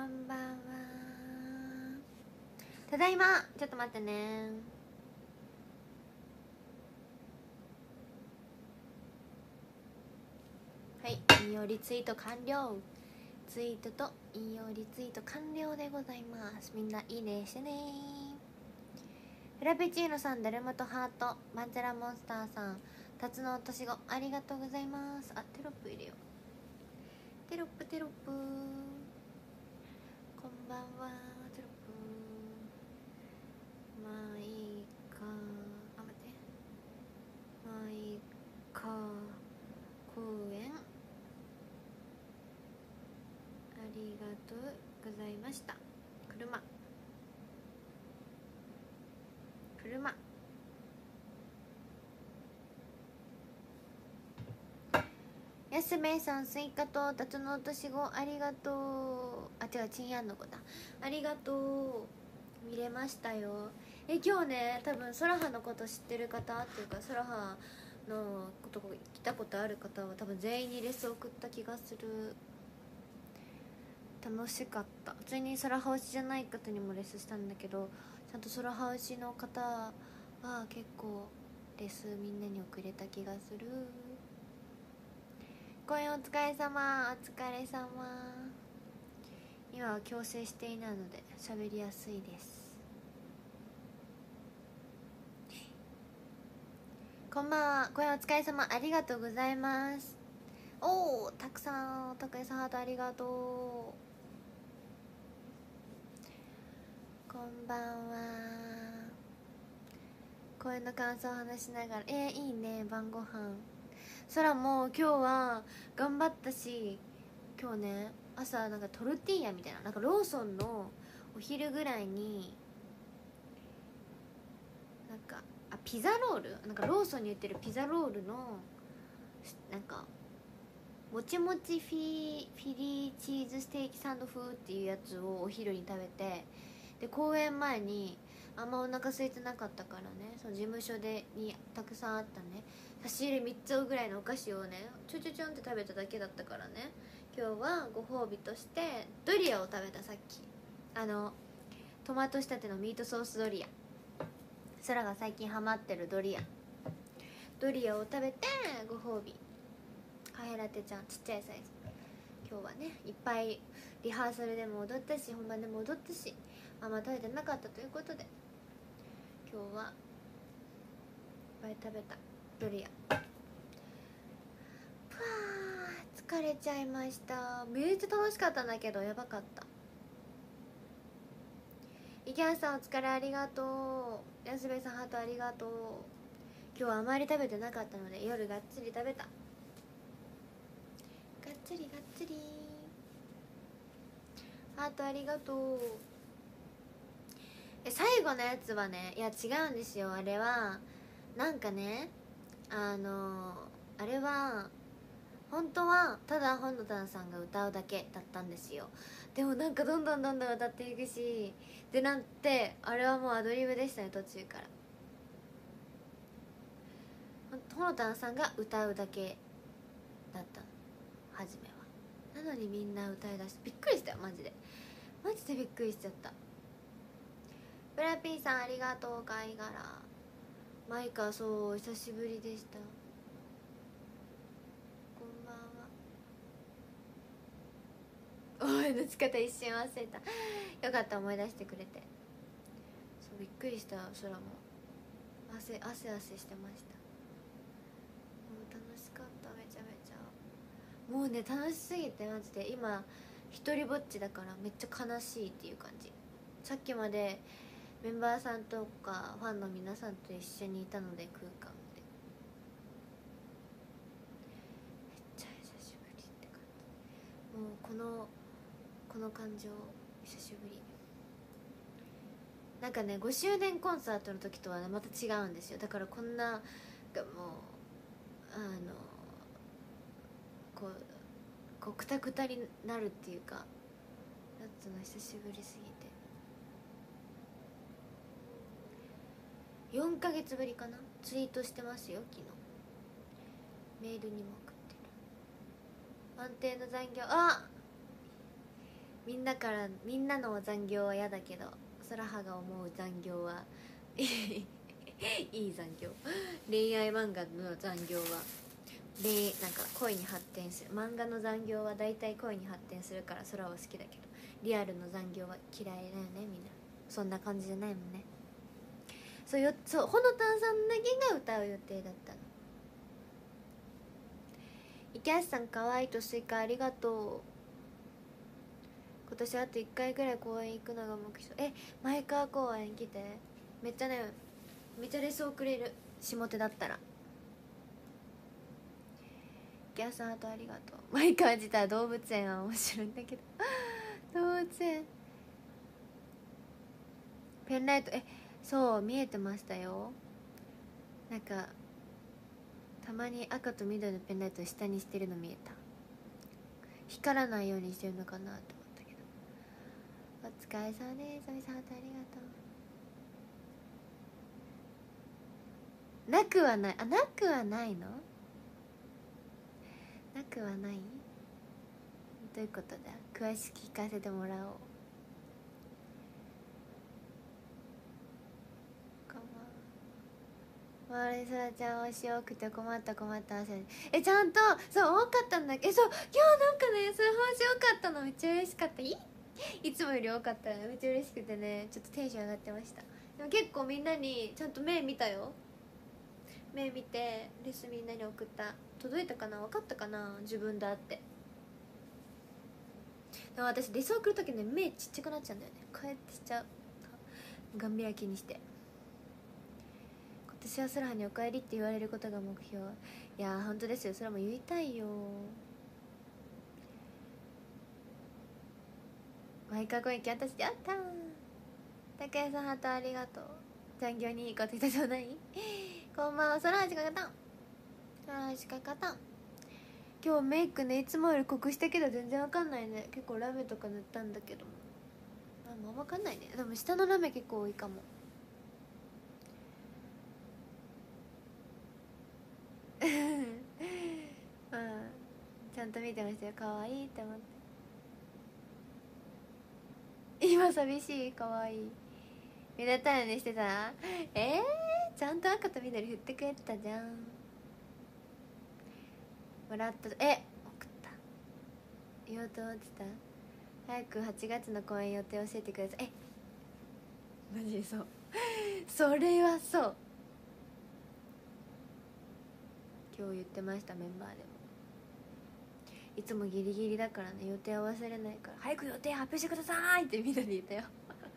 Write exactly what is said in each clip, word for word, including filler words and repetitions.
んばんは。ただいま。ちょっと待ってね。はい、引用リツイート完了。ツイートと引用リツイート完了でございます。みんないいねしてね。フラペチーノさん、ダルマとハート、マンチャラモンスターさん、タツノオトシゴ、ありがとうございます。あ、テロップ入れよう。テロップテロップ。こんばんは。テロップ。まあいいか。あ、待って。まあいいか。公園。ありがとうございました。車。車。やすめいさん、スイカとタツノオトシゴ、ありがとう。あ、違う、チンヤンの子だ。ありがとう。見れましたよ。え、今日ね、多分ソラハのこと知ってる方っていうか、ソラハのこと来たことある方は多分全員にレス送った気がする。楽しかった。普通にソラハ推しじゃない方にもレスしたんだけど、ちゃんとソラハ推しの方は結構レスみんなに送れた気がする。公演お疲れ様。お疲れ様。今は矯正していないので喋りやすいです。こんばんは。公演お疲れ様。ありがとうございます。おお、たくさんたくさんハートありがとう。こんばんは。公演の感想を話しながら、えー、いいね。晩ご飯そらも今日は頑張ったし、今日ね朝なんかトルティーヤみたいな、なんかローソンのお昼ぐらいになんかあピザロール、なんかローソンに売ってるピザロールのなんかもちもちフィフィリーチーズステーキサンド風っていうやつをお昼に食べて、で公演前にあんまお腹空いてなかったからね、その事務所でにたくさんあったね差し入れみっつぐらいのお菓子をねちょちょちょんって食べただけだったからね、今日はご褒美としてドリアを食べた。さっきあのトマト仕立てのミートソースドリア、ソラが最近ハマってるドリアドリアを食べてご褒美カフェラテちゃんちっちゃいサイズ。今日はねいっぱいリハーサルでも踊ったし本番でも踊ったし、あんま食べてなかったということで今日はいっぱい食べたドリア。ぷわー疲れちゃいました。めっちゃ楽しかったんだけどやばかった。イキャンさんお疲れありがとう。安部さんハートありがとう。今日はあまり食べてなかったので夜がっつり食べた。がっつりがっつりハートありがとう。え最後のやつはね、いや違うんですよ。あれはなんかね、あのあれは本当はただ本野丹さんが歌うだけだったんですよ。でもなんかどんどんどんどん歌っていくし、でなんてあれはもうアドリブでしたね。途中から本野丹さんが歌うだけだったの初めは。なのにみんな歌いだしてびっくりしたよ。マジでマジでびっくりしちゃった。ブラピーさんありがとう。貝殻マイカ、そう久しぶりでした。こんばんは。おいの仕方一瞬忘れた。よかった思い出してくれて。そうびっくりした。空も汗汗汗してました。もう楽しかった。めちゃめちゃもうね楽しすぎてマジで今一人ぼっちだからめっちゃ悲しいっていう感じ。さっきまでメンバーさんとかファンの皆さんと一緒にいたので空間でめっちゃ久しぶりって感じ。もうこのこの感情久しぶり。なんかねごしゅうねんコンサートの時とは、ね、また違うんですよ。だからこんながもうあのこうこうクタクタになるっていうかやつの久しぶりすぎてよんかげつぶりかな。ツイートしてますよ昨日。メールにも送ってる。安定の残業。あみんなからみんなの残業は嫌だけど空葉が思う残業はいい残業。恋愛漫画の残業は恋なんか恋に発展する。漫画の残業は大体恋に発展するから空は好きだけど、リアルの残業は嫌いだよね。みんなそんな感じじゃないもんね。そうよ、そうほのたんさんだけが歌う予定だったの。池橋さんかわいいとスイカありがとう。今年あといっかいぐらい公園行くのが目標。え前川公園来て。めっちゃねめっちゃレスをくれる。下手だったら。池橋さんあとありがとう。前川自体動物園は面白いんだけど動物園ペンライト、えそう見えてましたよ。なんかたまに赤と緑のペンライトを下にしてるの見えた。光らないようにしてるのかなと思ったけど。お疲れ様です。おみさんありがとう。なくはない。あ、なくはないの。なくはない。どういうことだ。詳しく聞かせてもらおう。マリソラちゃん推し多くて困った困った汗。えちゃんとそう多かったんだけど、えそう今日なんかねそれ話多かったのめっちゃ嬉しかった。いいつもより多かったらめっちゃ嬉しくてね、ちょっとテンション上がってました。でも結構みんなにちゃんと目見たよ。目見てレスみんなに送った。届いたかな、分かったかな、自分だって。でも私レス送る時ね目ちっちゃくなっちゃうんだよね。こうやってしちゃう。ガンビラ気にして。私は空葉にお帰りって言われることが目標。いやー本当ですよ。それも言いたいよ。毎回声行き私やったー。高谷さんハートありがとう。残業にいいこと言ったそうない。こんばんは。空橋かかたん空橋かかたん。今日メイクねいつもより濃くしたけど全然わかんないね。結構ラメとか塗ったんだけどもあんまわかんないね。でも下のラメ結構多いかも。うんちゃんと見てましたよ。可愛いって思って。今寂しい。可愛い目立たないようにしてた。えー、ちゃんと赤と緑振ってくれてたじゃん。もらったえ送った言おうと思ってた。早くはちがつの公演予定教えてください。えマジでそうそれはそう今日言ってました。メンバーでもいつもギリギリだからね予定は忘れないから早く予定発表してくださいってみんなで言ったよ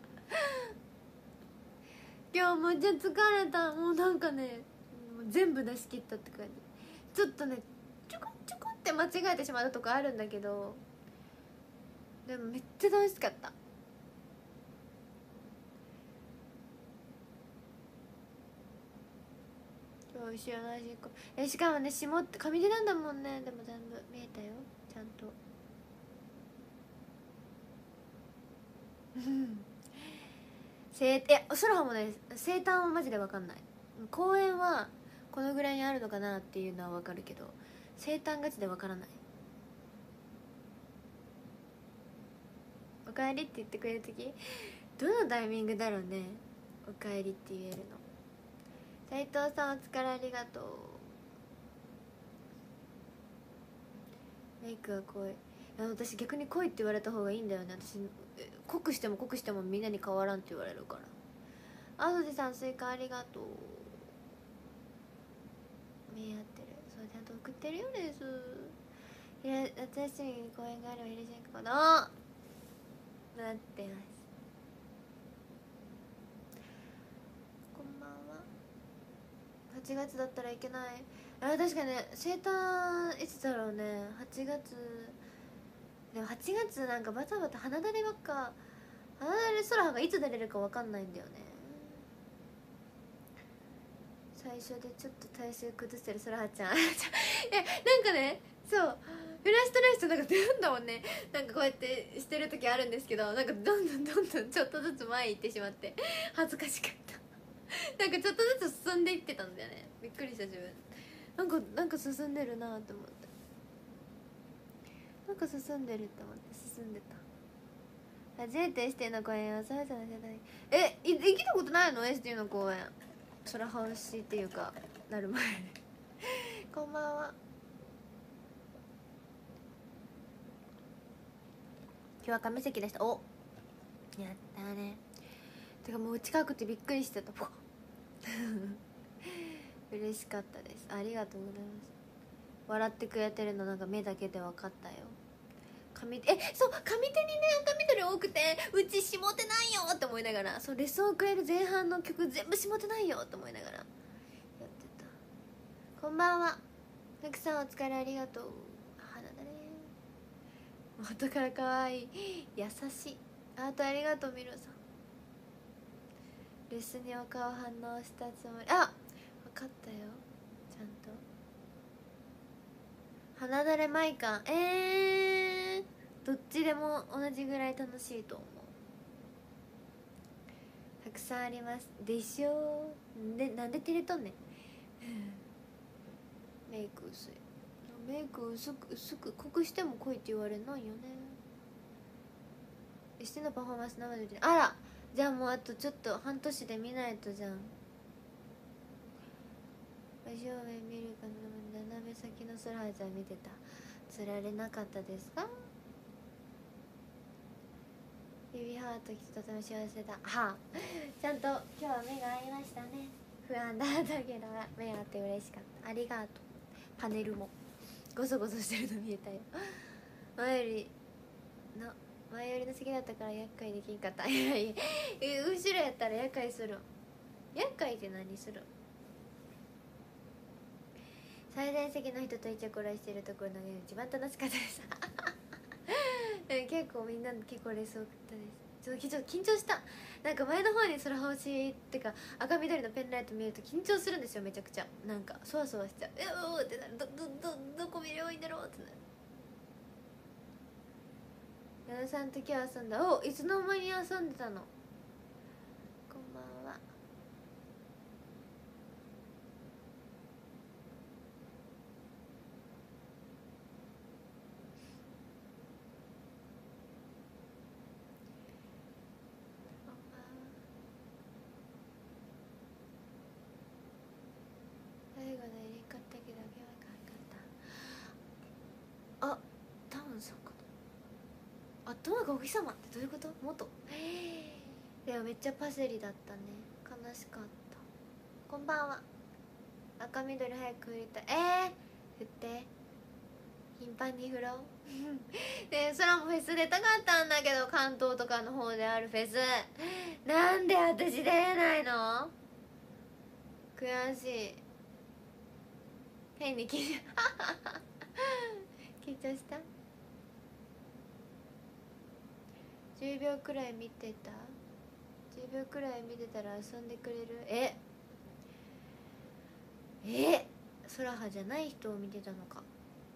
今日めっちゃ疲れた。もうなんかねもう全部出し切ったって感じ。ちょっとねちょこちょこって間違えてしまったとこあるんだけど、でもめっちゃ楽しかった。今日後ろの端っこえしかもね霜って上手なんだもんね。でも全部見えたよちゃんと生いや空葉もね生誕はマジで分かんない。公園はこのぐらいにあるのかなっていうのは分かるけど生誕ガチで分からない。おかえりって言ってくれる時どのタイミングだろうね。おかえりって言えるの。斉藤さんお疲れありがとう。メイクは濃い。私逆に濃いって言われた方がいいんだよね。私濃くしても濃くしてもみんなに変わらんって言われるから。あそじさんスイカありがとう。目合ってる。そうちゃんと送ってるよです。夏休みに公演があれば入れちゃうかななってます。こんばんは。はちがつだったらいけない。あ確かにね生誕いつだろうね。はちがつでもはちがつなんかバタバタ花だればっか。花だれ空がいつ出れるか分かんないんだよね。最初でちょっと体勢崩してる空葉ちゃんえなんかねそうフラストレーションなんか出るんだもんね。なんかこうやってしてる時あるんですけどなんかどんどんどんどんちょっとずつ前行ってしまって恥ずかしかったなんかちょっとずつ進んでいってたんだよね。びっくりした自分。なんかなんか進んでるなと思ってなんか進んでるって思って進んでた。 初めてエスティの公演をそうそうえい行きたことないの？エスティの公演空ハウシっていうかなる前こんばんは。今日は亀席でした。おやったね。てかもう近くてびっくりしてた嬉しかったです。ありがとうございます。笑ってくれてるのなんか目だけで分かったよ。上手えそう上手にね赤緑多くてうち下手ないよって思いながら、そうレスをくれる前半の曲全部下手ないよって思いながらやってた。こんばんは。たくさんお疲れありがとう。花だね元からかわいい優しいあとありがとうミロさん。レスにお顔反応したつもりあ分かったよちゃんと。花だれマイカンえーどっちでも同じぐらい楽しいと思う。たくさんありますでしょでなんで照れとんねんメイク薄いメイク薄く薄く濃くしても濃いって言われないよね。エステのパフォーマンス生で見てあらじゃあもうあとちょっと半年で見ないとじゃん。真正面見るかの斜め先の空はじゃ見てた。つられなかったですか？指ハートとても幸せだ。はあちゃんと今日は目が合いましたね。不安だったけど目が合って嬉しかった。ありがとう。パネルもゴソゴソしてるの見えたよ前よりの前よりの席だったから厄介できんかったいやいや後ろやったら厄介する。厄介って何する？最前席の人とイチャコラしてるところのが一番楽しかったです結構みんな結構レス多かったです。ちょっと緊張した。なんか前の方に空星ってか赤緑のペンライト見ると緊張するんですよ。めちゃくちゃなんかそわそわしちゃう。えおーってなる。どどどどこ見ればいいんだろうってなる。矢田さんと今日遊んだ。おいつの間に遊んでたの。こんばんは。最後の入れ方だけだけはかんかった。あタウンさんかな。あトマがお日様ってどういうこと？元でもめっちゃパセリだったね。悲しかった。こんばんは。赤緑早く振りたい。えー、振って頻繁に振ろうで空もフェス出たかったんだけど関東とかの方であるフェスなんで私出れないの？悔しい。変に緊張緊張した。じゅうびょうくらい見てた。じゅうびょうくらい見てたら遊んでくれる。ええ空葉じゃない人を見てたのか。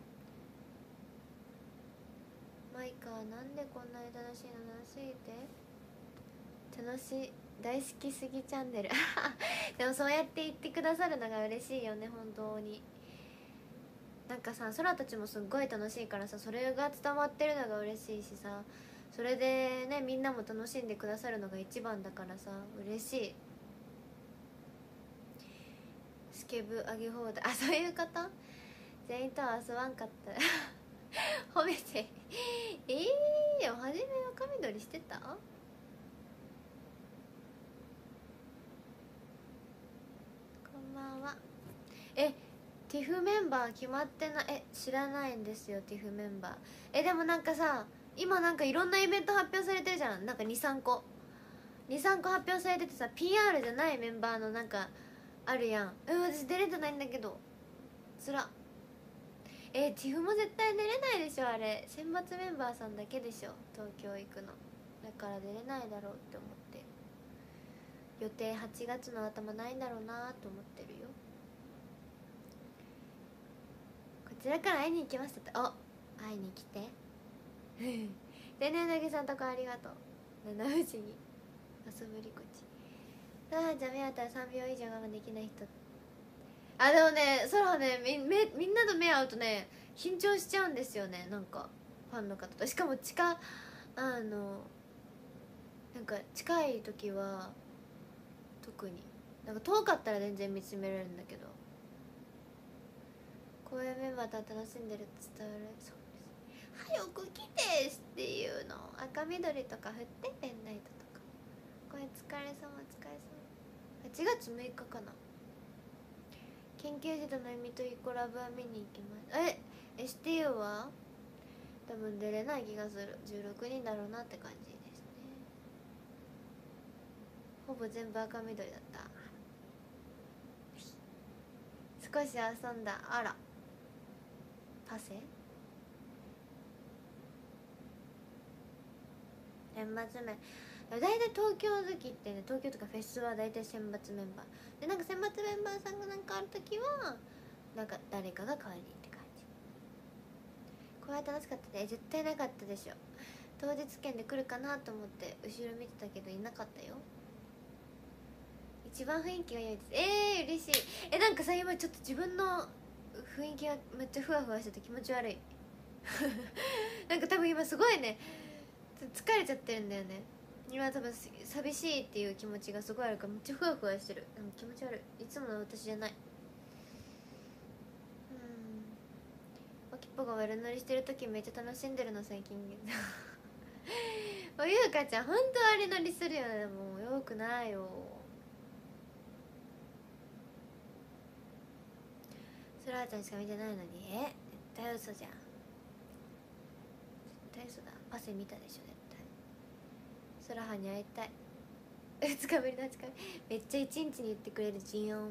マイカーなんでこんなに楽しいの？楽しいって楽しい大好きすぎチャンネルでもそうやって言ってくださるのが嬉しいよね本当に。なんかさ空たちもすっごい楽しいからさそれが伝わってるのが嬉しいしさそれでねみんなも楽しんでくださるのが一番だからさ嬉しい。スケブあげ放題あそういうこと。全員とは遊ばんかった褒めてえー、でも初めは髪取りしてた？こんばんは。えティフメンバー決まってない。え知らないんですよティフメンバー。えでもなんかさ今なんかいろんなイベント発表されてるじゃん。なんか にさんこにさんこ発表されててさ ピーアール じゃないメンバーのなんかあるやん。うん私出れてないんだけどつら。えー、ティフも絶対出れないでしょあれ。選抜メンバーさんだけでしょ東京行くの。だから出れないだろうって思って予定はちがつの頭ないんだろうなと思ってるよ。こちらから会いに行きましたって。お会いに来てでねなぎさんとこありがとう。七富士に遊ぶりこちあじゃあ目合ったらさんびょう以上我慢できない人。あでもねそらね み, めみんなと目合うとね緊張しちゃうんですよね。なんかファンの方としかも近あのなんか近い時は特になんか遠かったら全然見つめれるんだけど、公演メンバーと楽しんでるって伝わるそうです。早く来てっていうの赤緑とか振ってペンライトとか。これ疲れ様お疲れ様。はちがつむいかかな。研究室の意味とイコラブは見に行きます。え エスティーユー は多分出れない気がする。じゅうろくにんだろうなって感じですね。ほぼ全部赤緑だった。少し遊んだ。あらパセ選抜面大体東京好きってね、東京とかフェスは大体選抜メンバーで、なんか選抜メンバーさんがなんかあるときはなんか誰かが代わりって感じ。これは楽しかったね。絶対なかったでしょ。当日券で来るかなと思って後ろ見てたけどいなかったよ。一番雰囲気が良いです。えー、嬉しい。えなんかさ今ちょっと自分の雰囲気がめっちゃふわふわしてて気持ち悪いなんか多分今すごいね疲れちゃってるんだよね。今多分寂しいっていう気持ちがすごいあるからめっちゃふわふわしてる。でも気持ち悪い。いつもの私じゃない。うん。おきっぽが悪乗りしてる時めっちゃ楽しんでるの最近おゆうかちゃんほんと悪乗りするよね。もうよくないよ。そらちゃんしか見てないのにえ絶対嘘じゃん。絶対嘘だ。パセ見たでしょ絶対。そらはに会いたいふつかぶりのはちかめっちゃいちにちに言ってくれるジヨン。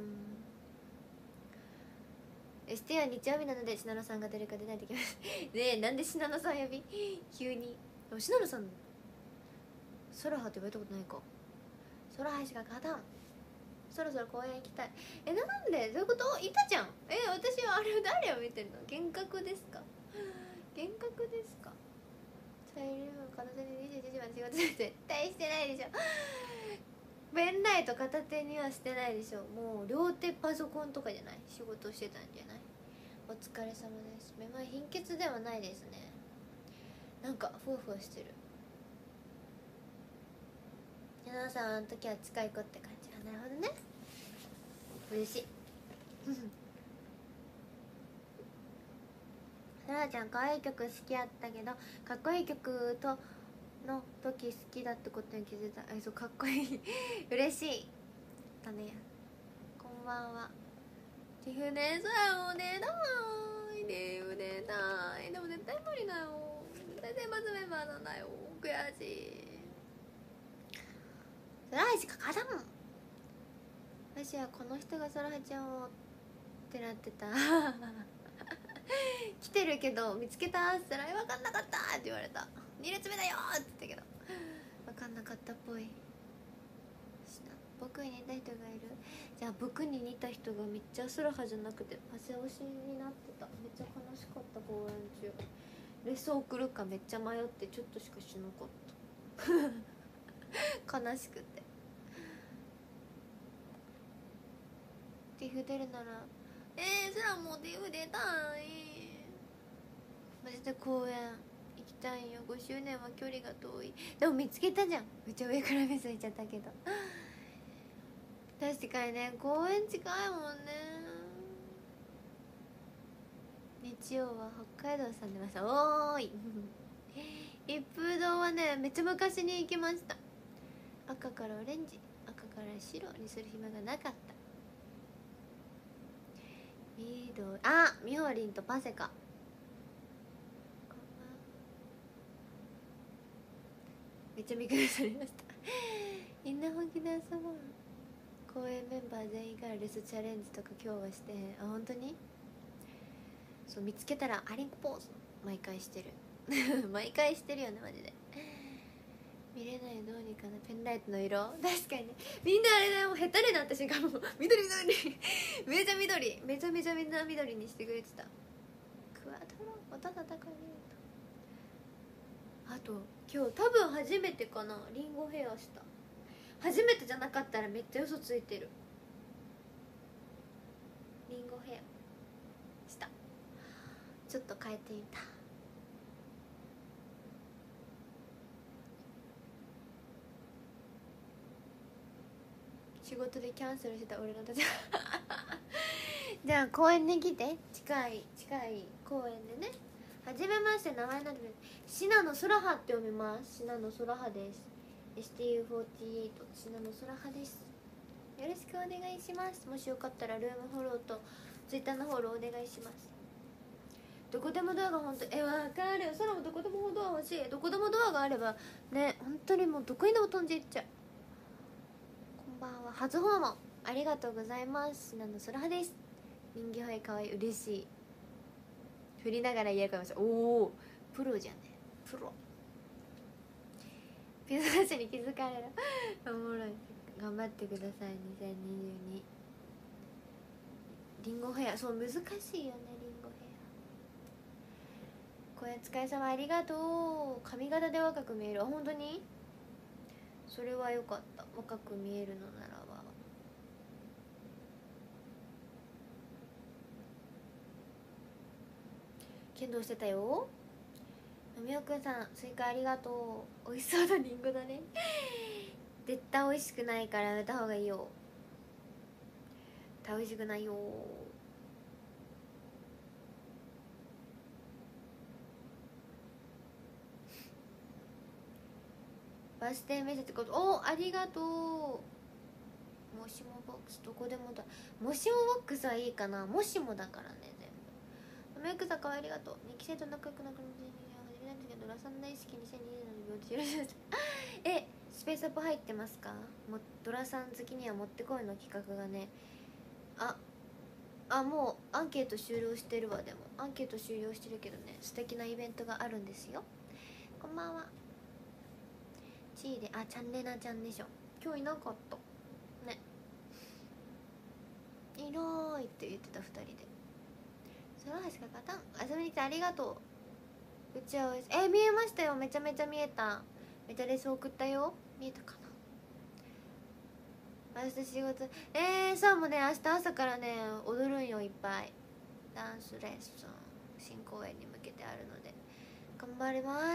エステは日曜日なので信濃さんが出るか出ないときますねえなんで信濃さん呼び急に。信濃さんソラハって呼ばれたことないか。ソラハしか勝たん。そろそろ公園行きたい。えなんでどういうこと。いたじゃん。え私はあれ誰を見てるの。幻覚ですか幻覚ですか。サイリウム片手ににじゅういちじまで仕事絶対してないでしょペンライト片手にはしてないでしょ。もう両手パソコンとかじゃない。仕事してたんじゃない。お疲れ様です。めまい貧血ではないですね。なんかふわふわしてる。皆さんあの時は近い子って感じ。あなるほどね。嬉しいさらちゃん可愛い曲好きやったけどかっこいい曲との時好きだってことに気づいた。えそうかっこいい嬉しいだね。こんばんは。ティフネさんおねだーいねおねだーい。でも絶対無理だよ。絶対選抜メンバーなんだよ。悔しい。そらいしか勝たん。私はこの人がそらはちゃんをってなってた来てるけど見つけたって言ったら分かんなかったって言われた。に列目だよって言ったけど分かんなかったっぽい。僕に似た人がいる。じゃあ僕に似た人がめっちゃスラハじゃなくてパセ押しになってた。めっちゃ悲しかった。公演中レス送るかめっちゃ迷ってちょっとしかしなかった悲しくて。ティフ出るならえー、そらもうティフ出たい。マジで公園行きたいよ。ごしゅうねんは距離が遠い。でも見つけたじゃん。めっちゃ上から目ついちゃったけど確かにね公園近いもんね。日曜は北海道さん出ました。おーい一風堂はねめっちゃ昔に行きました。赤からオレンジ赤から白にする暇がなかった。緑あみほりんとパセカめっちゃ見下されましたみんな本気で遊ぼう。公演メンバー全員からレスチャレンジとか今日はしてへん。あ本当にそう見つけたらアリンコポーズ毎回してる毎回してるよねマジで。見れないどうにかな。ペンライトの色確かにねみんなあれだよ。下手になった瞬間もう緑緑めちゃ緑めちゃめちゃみんな緑にしてくれてた。クワトロ音叩かれる。あと今日多分初めてかなリンゴヘアした。初めてじゃなかったらめっちゃ嘘ついてる。リンゴヘアしたちょっと変えてみた。 仕事でキャンセルしてた俺のたちじゃあ公園に来て、近い近い公園でね。はじめまして、名前なんてシナの空葉って読みます。シナの空葉です。 エスティーユーフォーティーエイト シナの空葉です。よろしくお願いします。もしよかったらルームフォローとツイッターのフォローお願いします。どこでもドアが本当えわかる。空もどこでもドア欲しい。どこでもドアがあればね、本当にもうどこにでも飛んでいっちゃう。こんばんは。初訪問ありがとうございます。シナの空葉です。人形はいかわいい、嬉しい。振りながら言えるかもしれない。おおプロじゃんね、プロ。ピザなしに気づかれるおもろい。頑張ってください。にせんにじゅうにリンゴヘア、そう難しいよね、リンゴヘア。これお疲れ様ありがとう。髪型で若く見える。あ、本当にそれはよかった。若く見えるのならば。剣道してたよ。みおくんさん、スイカありがとう。美味しそうなリンゴだね絶対美味しくないからやめた方がいいよ。美味しくないよ。バス停見せてこと。お、ありがとう。もしもボックスどこでもだ。もしもボックスはいいかな。もしもだからね、全部。メイクさんかわいありがとう。にき生と仲良くなくなって始めたんですけど、ラさん大好きにせんにじゅうねんの病気よろしくえ、スペースアップ入ってますか。もドラさん好きにはもってこいの企画がね、ああもうアンケート終了してるわ。でもアンケート終了してるけどね、素敵なイベントがあるんですよ。こんばんは。チーで、あ、チャンネナちゃんでしょ。今日いなかったね。いないって言ってたふたりで。その橋かかたん遊びに来てありがとう。うちはえ見えましたよ。めちゃめちゃ見えた。めちゃレス送ったよ。見えたかな。明日仕事えー、そうもね、明日朝からね踊るんよ、いっぱい。ダンスレッスン新公演に向けてあるので頑張ります。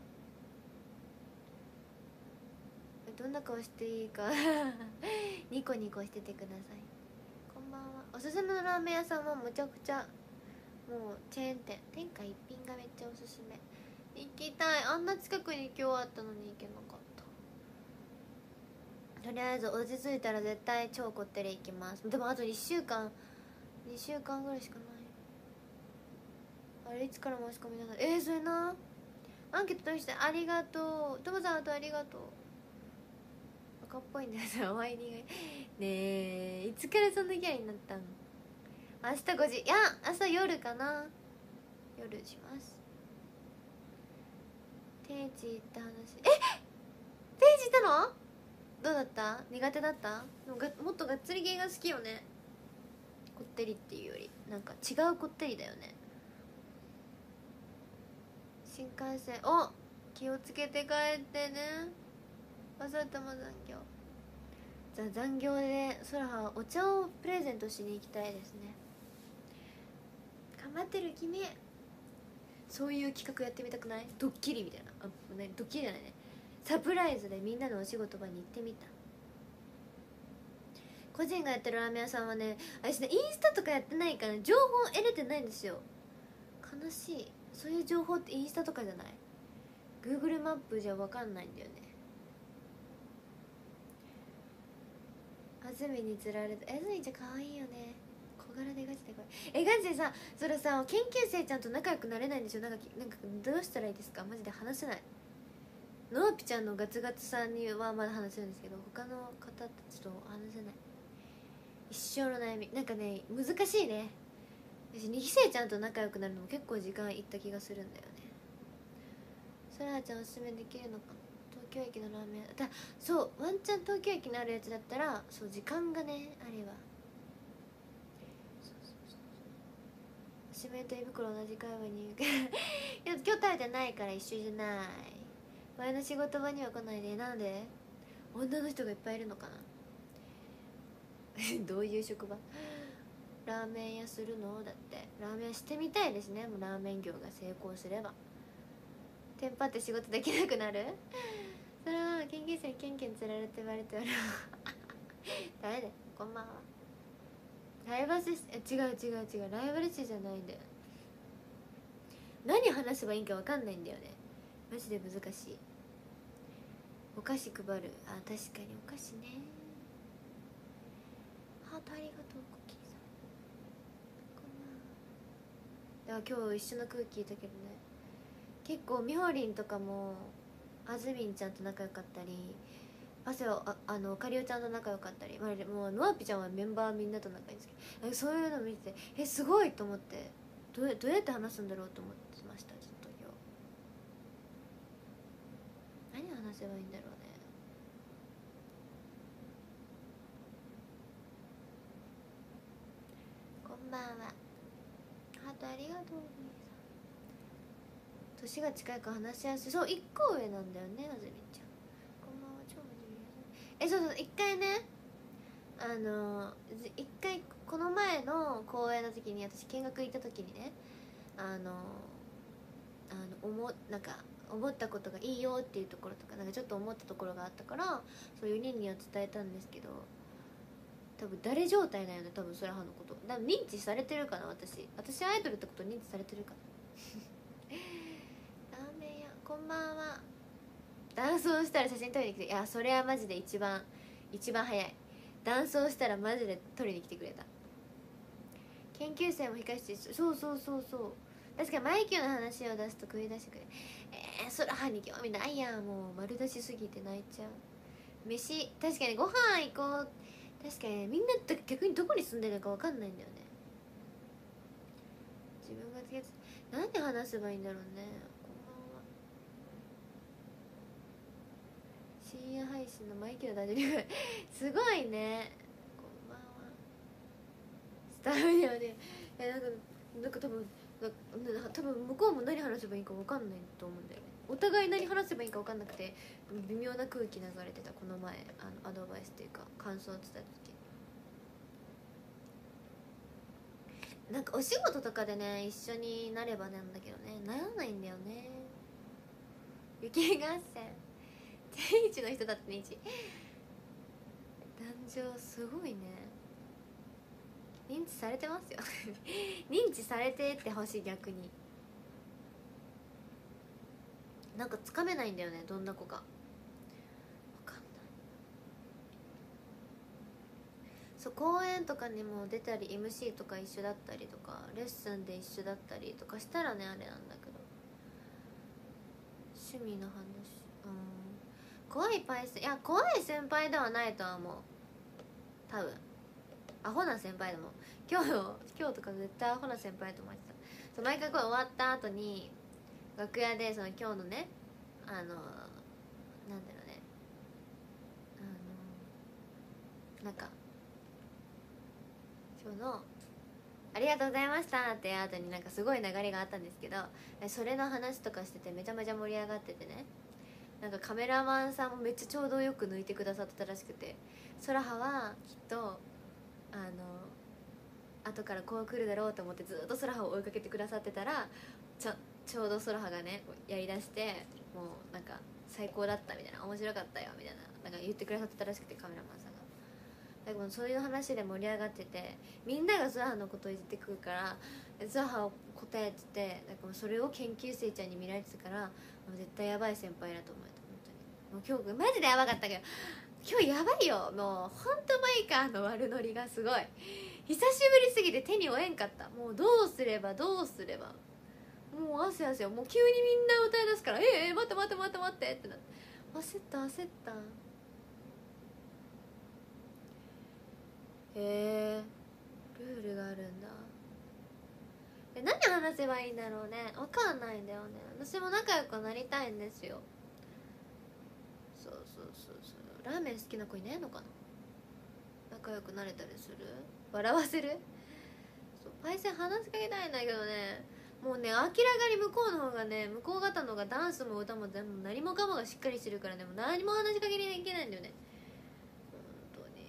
どんな顔していいかニコニコしててください。こんばんは。おすすめのラーメン屋さんはむちゃくちゃもうチェーン店、天下一品がめっちゃおすすめ。行きたい。あんな近くに今日あったのに行けなかった。とりあえず落ち着いたら絶対超こってり行きます。でもあといっしゅうかんにしゅうかんぐらいしかない。あれいつから申し込みなの。えー、それなアンケートとしてありがとう。トモさんあとありがとう。赤っぽいんだよな、ワイニーがねえ、いつからそんなギャラになったん。明日ごじ、いや朝夜かな。夜します。定時行った話。え定時行ったの。どうだった。苦手だった。でもがもっとがっつり系が好きよね。こってりっていうよりなんか違うこってりだよね。新幹線お気をつけて帰ってね。あさっても残業。じゃあ残業で空はお茶をプレゼントしに行きたいですね。頑張ってる君。そういう企画やってみたくない。ドッキリみたいな。あ、ね、ドッキリじゃないね、サプライズでみんなのお仕事場に行ってみた。個人がやってるラーメン屋さんはね、私ねインスタとかやってないから情報得れてないんですよ。悲しい。そういう情報ってインスタとかじゃない。 Google マップじゃ分かんないんだよね。安住に釣られた。安住ちゃん可愛いよね。小柄でガチで可愛い。えガチでさ、それさ研究生ちゃんと仲良くなれないんでしょ。なんかなんかどうしたらいいですか。マジで話せない。のーぴちゃんのガツガツさんにはまだ話せるんですけど、他の方たちと話せない。一生の悩み。なんかね難しいね。私にき生ちゃんと仲良くなるのも結構時間いった気がするんだよね。そらちゃんおすすめできるのかな。東京駅のラーメンだそう、ワンチャン東京駅のあるやつだったらそう時間がねあれば。そうそうそうそう。指名と胃袋同じ会話に言うけど今日食べてないから一緒じゃない。前の仕事場には来ないで。なんで女の人がいっぱいいるのかなどういう職場。ラーメン屋するの。だってラーメン屋してみたいですね。もうラーメン業が成功すればテンパって仕事できなくなるそれは研究生にケンケン釣られて言われてる誰だよ、こんばんは。ライバル視、え違う違う違う、ライバル視じゃないんだよ。何話せばいいか分かんないんだよね、マジで難しい。お菓子配る、あ、確かにお菓子ね。ハートありがとう、コッキーさん。こんばんは。だから今日一緒の空気いたけどね、結構みほりんとかもあずみんちゃんと仲良かったり、パセオ、ああのかりおちゃんと仲良かったり、まあ、もうノアピちゃんはメンバーみんなと仲いいんですけど、そういうの見てえすごいと思って、どうどうやって話すんだろうと思ってました。ちょっと今日何話せばいいんだろうね。こんばんは、ハートありがとう。年が近いから話しやすい。そういっこ上なんだよね、あずみちゃん。こんばんは、超真面目。え、そうそう、一回ね、あの一回この前の公演の時に、私見学行った時にね、あのあの思なんか思ったことがいいよっていうところとか、なんかちょっと思ったところがあったから、そうよにんには伝えたんですけど、多分誰状態だよね、多分そらはのこと。だから認知されてるかな、私私アイドルってこと認知されてるかな。ラーメン屋、こんばんは。男装したら写真撮りに来て、いやそれはマジで一番一番早い。男装したらマジで撮りに来てくれた。研究生も控室、そうそうそうそう、確かにマイキューの話を出すと食い出してくれ。えー、そらはに興味ないやん、もう丸出しすぎて泣いちゃう。飯、確かにご飯行こう、確かにみんなって逆にどこに住んでるのか分かんないんだよね。自分がつけて何で話せばいいんだろうね。こんばんは。深夜配信のマイキューの大丈夫すごいね。こんばんは。スタッフにはね、えなんかなんか多分多分向こうも何話せばいいか分かんないと思うんだよね。お互い何話せばいいか分かんなくて微妙な空気流れてた、この前あのアドバイスっていうか感想を伝えた時。なんかお仕事とかでね一緒になればなんだけどね、ならないんだよね。雪合戦天一の人だってね、一壇上すごいね。認知されてますよ認知されてってほしい。逆になんかつかめないんだよね、どんな子かわかんない。そう公演とかにも出たり エムシー とか一緒だったりとかレッスンで一緒だったりとかしたらねあれなんだけど、趣味の話、うん、怖いパイセン、いや怖い先輩ではないとは思う。多分アホな先輩でも今日今日とか絶対アホな先輩と思ってた。そう毎回これ終わった後に楽屋でその今日のね、あのなんだろうね、あのなんか今日のありがとうございましたって後になんかすごい流れがあったんですけど、それの話とかしててめちゃめちゃ盛り上がっててね、なんかカメラマンさんもめっちゃちょうどよく抜いてくださってたらしくて、空葉はきっとあの後からこう来るだろうと思ってずっと空葉を追いかけてくださってたら、ちょちょうど空葉がねやりだして、もうなんか最高だったみたいな、面白かったよみたいななんか言ってくださってたらしくて、カメラマンさんが。だからそういう話で盛り上がってて、みんなが空葉のことをいじってくるから空葉を答えてて、だからそれを研究生ちゃんに見られてたから、もう絶対やばい先輩だと思えた。本当にもう今日マジでやばかったけど、今日やばいよ、もうほんとマイカーの悪ノリがすごい久しぶりすぎて手に負えんかった。もうどうすればどうすれば、もう汗汗よ、もう急にみんな歌い出すから、ええー、待って待って待って待ってってなって、焦った焦った。へえルールがあるんだ。え何話せばいいんだろうね、分かんないんだよね。私も仲良くなりたいんですよ。そうそうそうそう、ラーメン好きな子いないのかな、仲良くなれたりする、笑わせる。そうパイセン話しかけたいんだけどね、もうね明らかに向こうの方がね、向こう方の方がダンスも歌も全部何もかもがしっかりしてるからね、もう何も話しかけにいけないんだよね、本当に。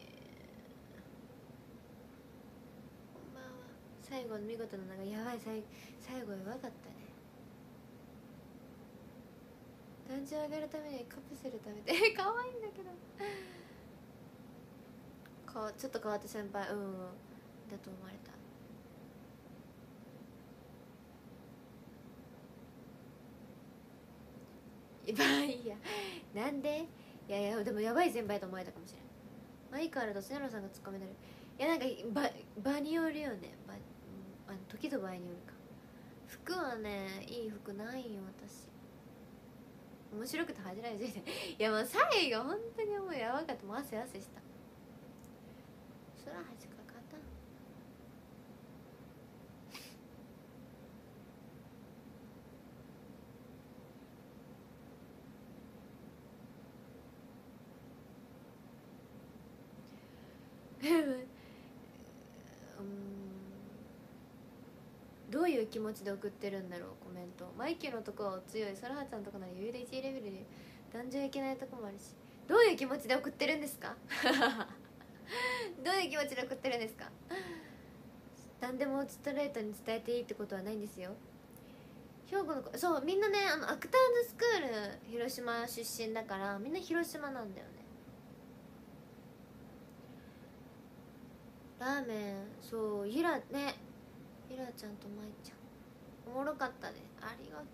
こんばんは。最後の見事なのがやばい、最最後やばかったね。団地を上げるためにカプセル食べてかわいいんだけどかわちょっと変わった先輩、うん、うん、だと思われた。やばいや、なんで。いやいやでもやばい先輩と思われたかもしれない。マイカーだと瀬野さんがツッコミになる。いやなんか場場によるよね。場、あの時と場合によるか。服はねいい服ないよ私。面白くて恥じらいついていやもう最後本当にもうやばかった。もう汗汗した。そら恥かかったどういう気持ちで送ってるんだろうコメント。マイキーのとこは強い、そらはちゃんとかなら余裕でいちレベルで男女いけないとこもあるし。どういう気持ちで送ってるんですかどういう気持ちで送ってるんですか。何でもストレートに伝えていいってことはないんですよ。兵庫の子、そうみんなね、あのアクターズスクール広島出身だからみんな広島なんだよね。ラーメン、そうゆらね、ゆらちゃんとまいちゃんおもろかったね、ありがとう。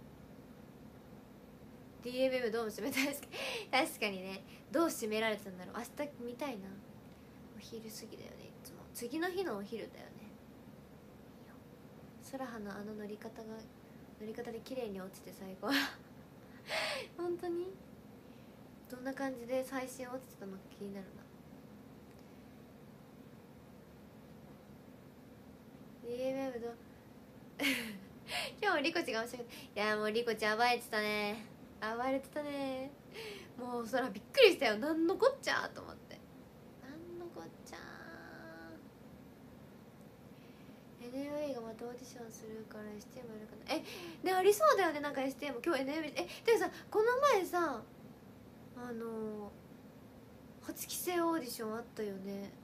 ディーエムエム どうも締めたいですか確かにね、どう締められてたんだろう。明日見たいな。お昼過ぎだよねいつも。次の日のお昼だよね。空葉のあの乗り方が乗り方で綺麗に落ちて最高本当にどんな感じで最新落ちてたのか気になるな。 ディーエムエム ど今日もリコちが面白かった。いやもうリコち暴れてたね、暴れてたね。もうそらびっくりしたよ、なんのこっちゃと思って。なんのこっちゃ エヌエムエー がまたオーディションするから エスティーエム あるかな。えでありそうだよね、なんか エスティーエム 今日 エヌエムエー えでもさこの前さあのはちきせいオーディションあったよね。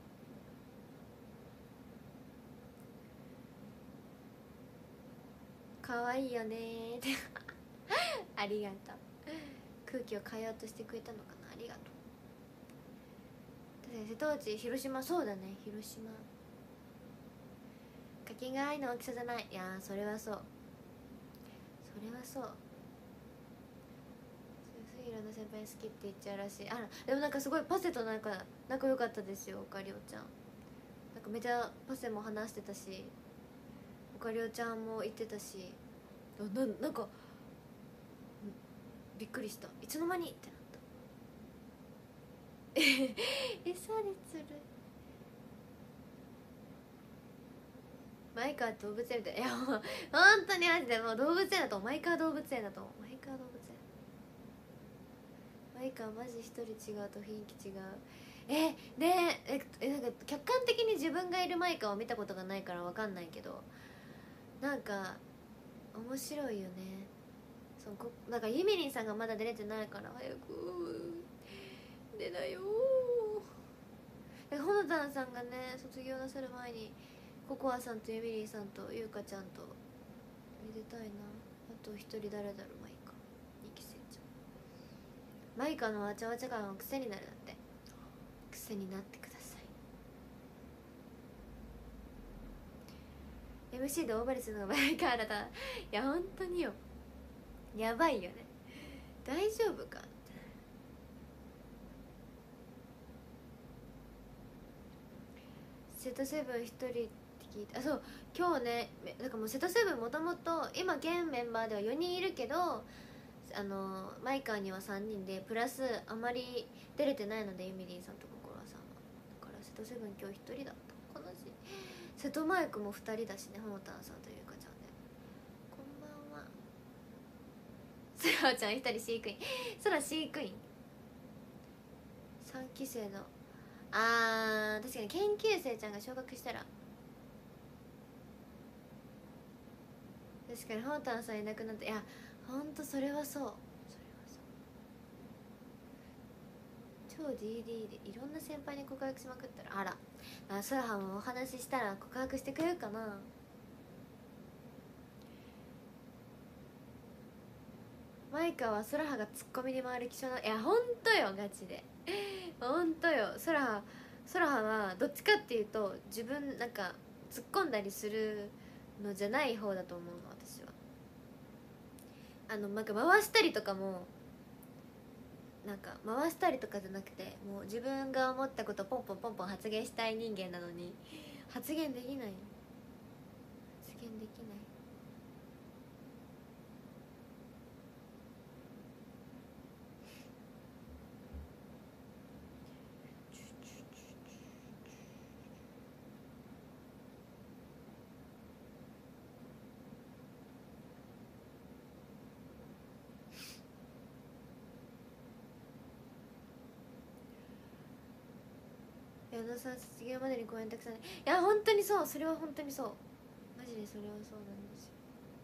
可愛いよねーってありがとう。空気を変えようとしてくれたのかな、ありがとう。瀬戸内広島、そうだね広島。かけがえの大きさじゃない。いやーそれはそうそれはそう。杉浦の先輩好きって言っちゃうらしい。あらでもなんかすごいパセとなんか仲良かったですよ、おかりおちゃん。なんかめちゃパセも話してたし、おかりおちゃんも言ってたし、な, なんかびっくりした、いつの間にってなったえそうでする。マイカー動物園みたい。いやもう本当にマジでもう動物園だと思う。マイカー動物園だと思う。マイカー動物園、マイカーマジ一人違うと雰囲気違う。えでええなんか客観的に自分がいるマイカーを見たことがないから分かんないけど、なんか面白いよね。そのこなんかユミリンさんがまだ出れてないから早く出なよー。ほのたんさんがね卒業なさる前にココアさんとユミリンさんとゆうかちゃんとめでたいな。あと一人誰だろう。マイカにきせいちゃん。マイカのわちゃわちゃ感が癖になる。だって癖になってください。 エムシー で大張りするのがマイカーだった。いや本当によ、やばいよね。大丈夫か。瀬戸セブン一人って聞いて、あそう今日ね、なんかもう瀬戸セブンもともと今現メンバーではよにんいるけど、あのマイカーにはさんにんでプラスあまり出れてないので、ユミリンさんと心さんは。だから瀬戸セブン今日一人だった。悲しい。瀬戸マイクもふたりだしね、ほのたんさんとゆうかちゃんで。こんばんは。そらちゃん一人飼育員。そら飼育員さんきせいの、あー確かに研究生ちゃんが昇格したら、確かにほのたんさんいなくなって、いやほんとそれはそう、それはそう。超 ディーディー でいろんな先輩に告白しまくったら、あらあそらはもお話ししたら告白してくれるかな。マイカはソラハがツッコミに回る気象な。いやほんとよガチでほんとよ。ソラハソラハはどっちかっていうと自分なんか突っ込んだりするのじゃない方だと思うの私は。あのなんか回したりとかもなんか回したりとかじゃなくて、もう自分が思ったことポンポンポンポン発言したい人間なのに発言できない、発言できない。矢野さん卒業までに公演たくさんね。いや本当にそう、それは本当にそう、マジでそれはそうなんですよ。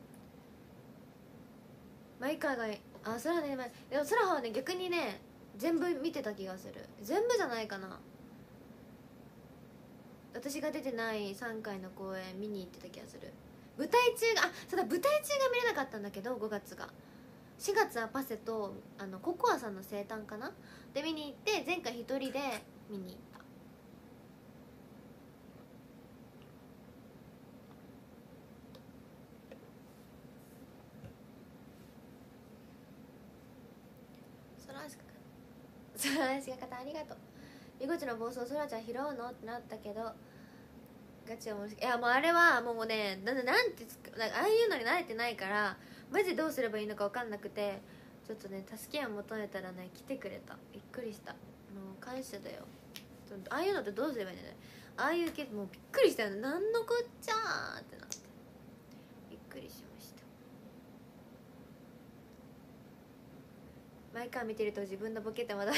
毎回があそれはね、でもそらはね逆にね全部見てた気がする。全部じゃないかな、私が出てないさんかいの公演見に行ってた気がする。舞台中があそうだ舞台中が見れなかったんだけど、ごがつがしがつはパセとあのココアさんの生誕かなで見に行って、前回一人で見に行った。そらしかそらしか方ありがとう。みこちの暴走そらちゃん拾うのってなったけどガチは面白い。いやもうあれはもうねななんてつくなんかああいうのに慣れてないからマジどうすればいいのか分かんなくて、ちょっとね助けを求めたらね来てくれた。びっくりした、もう感謝だよ。ああいうのってどうすればいいんだよね。ああいうケースもうびっくりしたよね。なんのこっちゃーってなってびっくりしました。毎回見てると自分のボケってまだ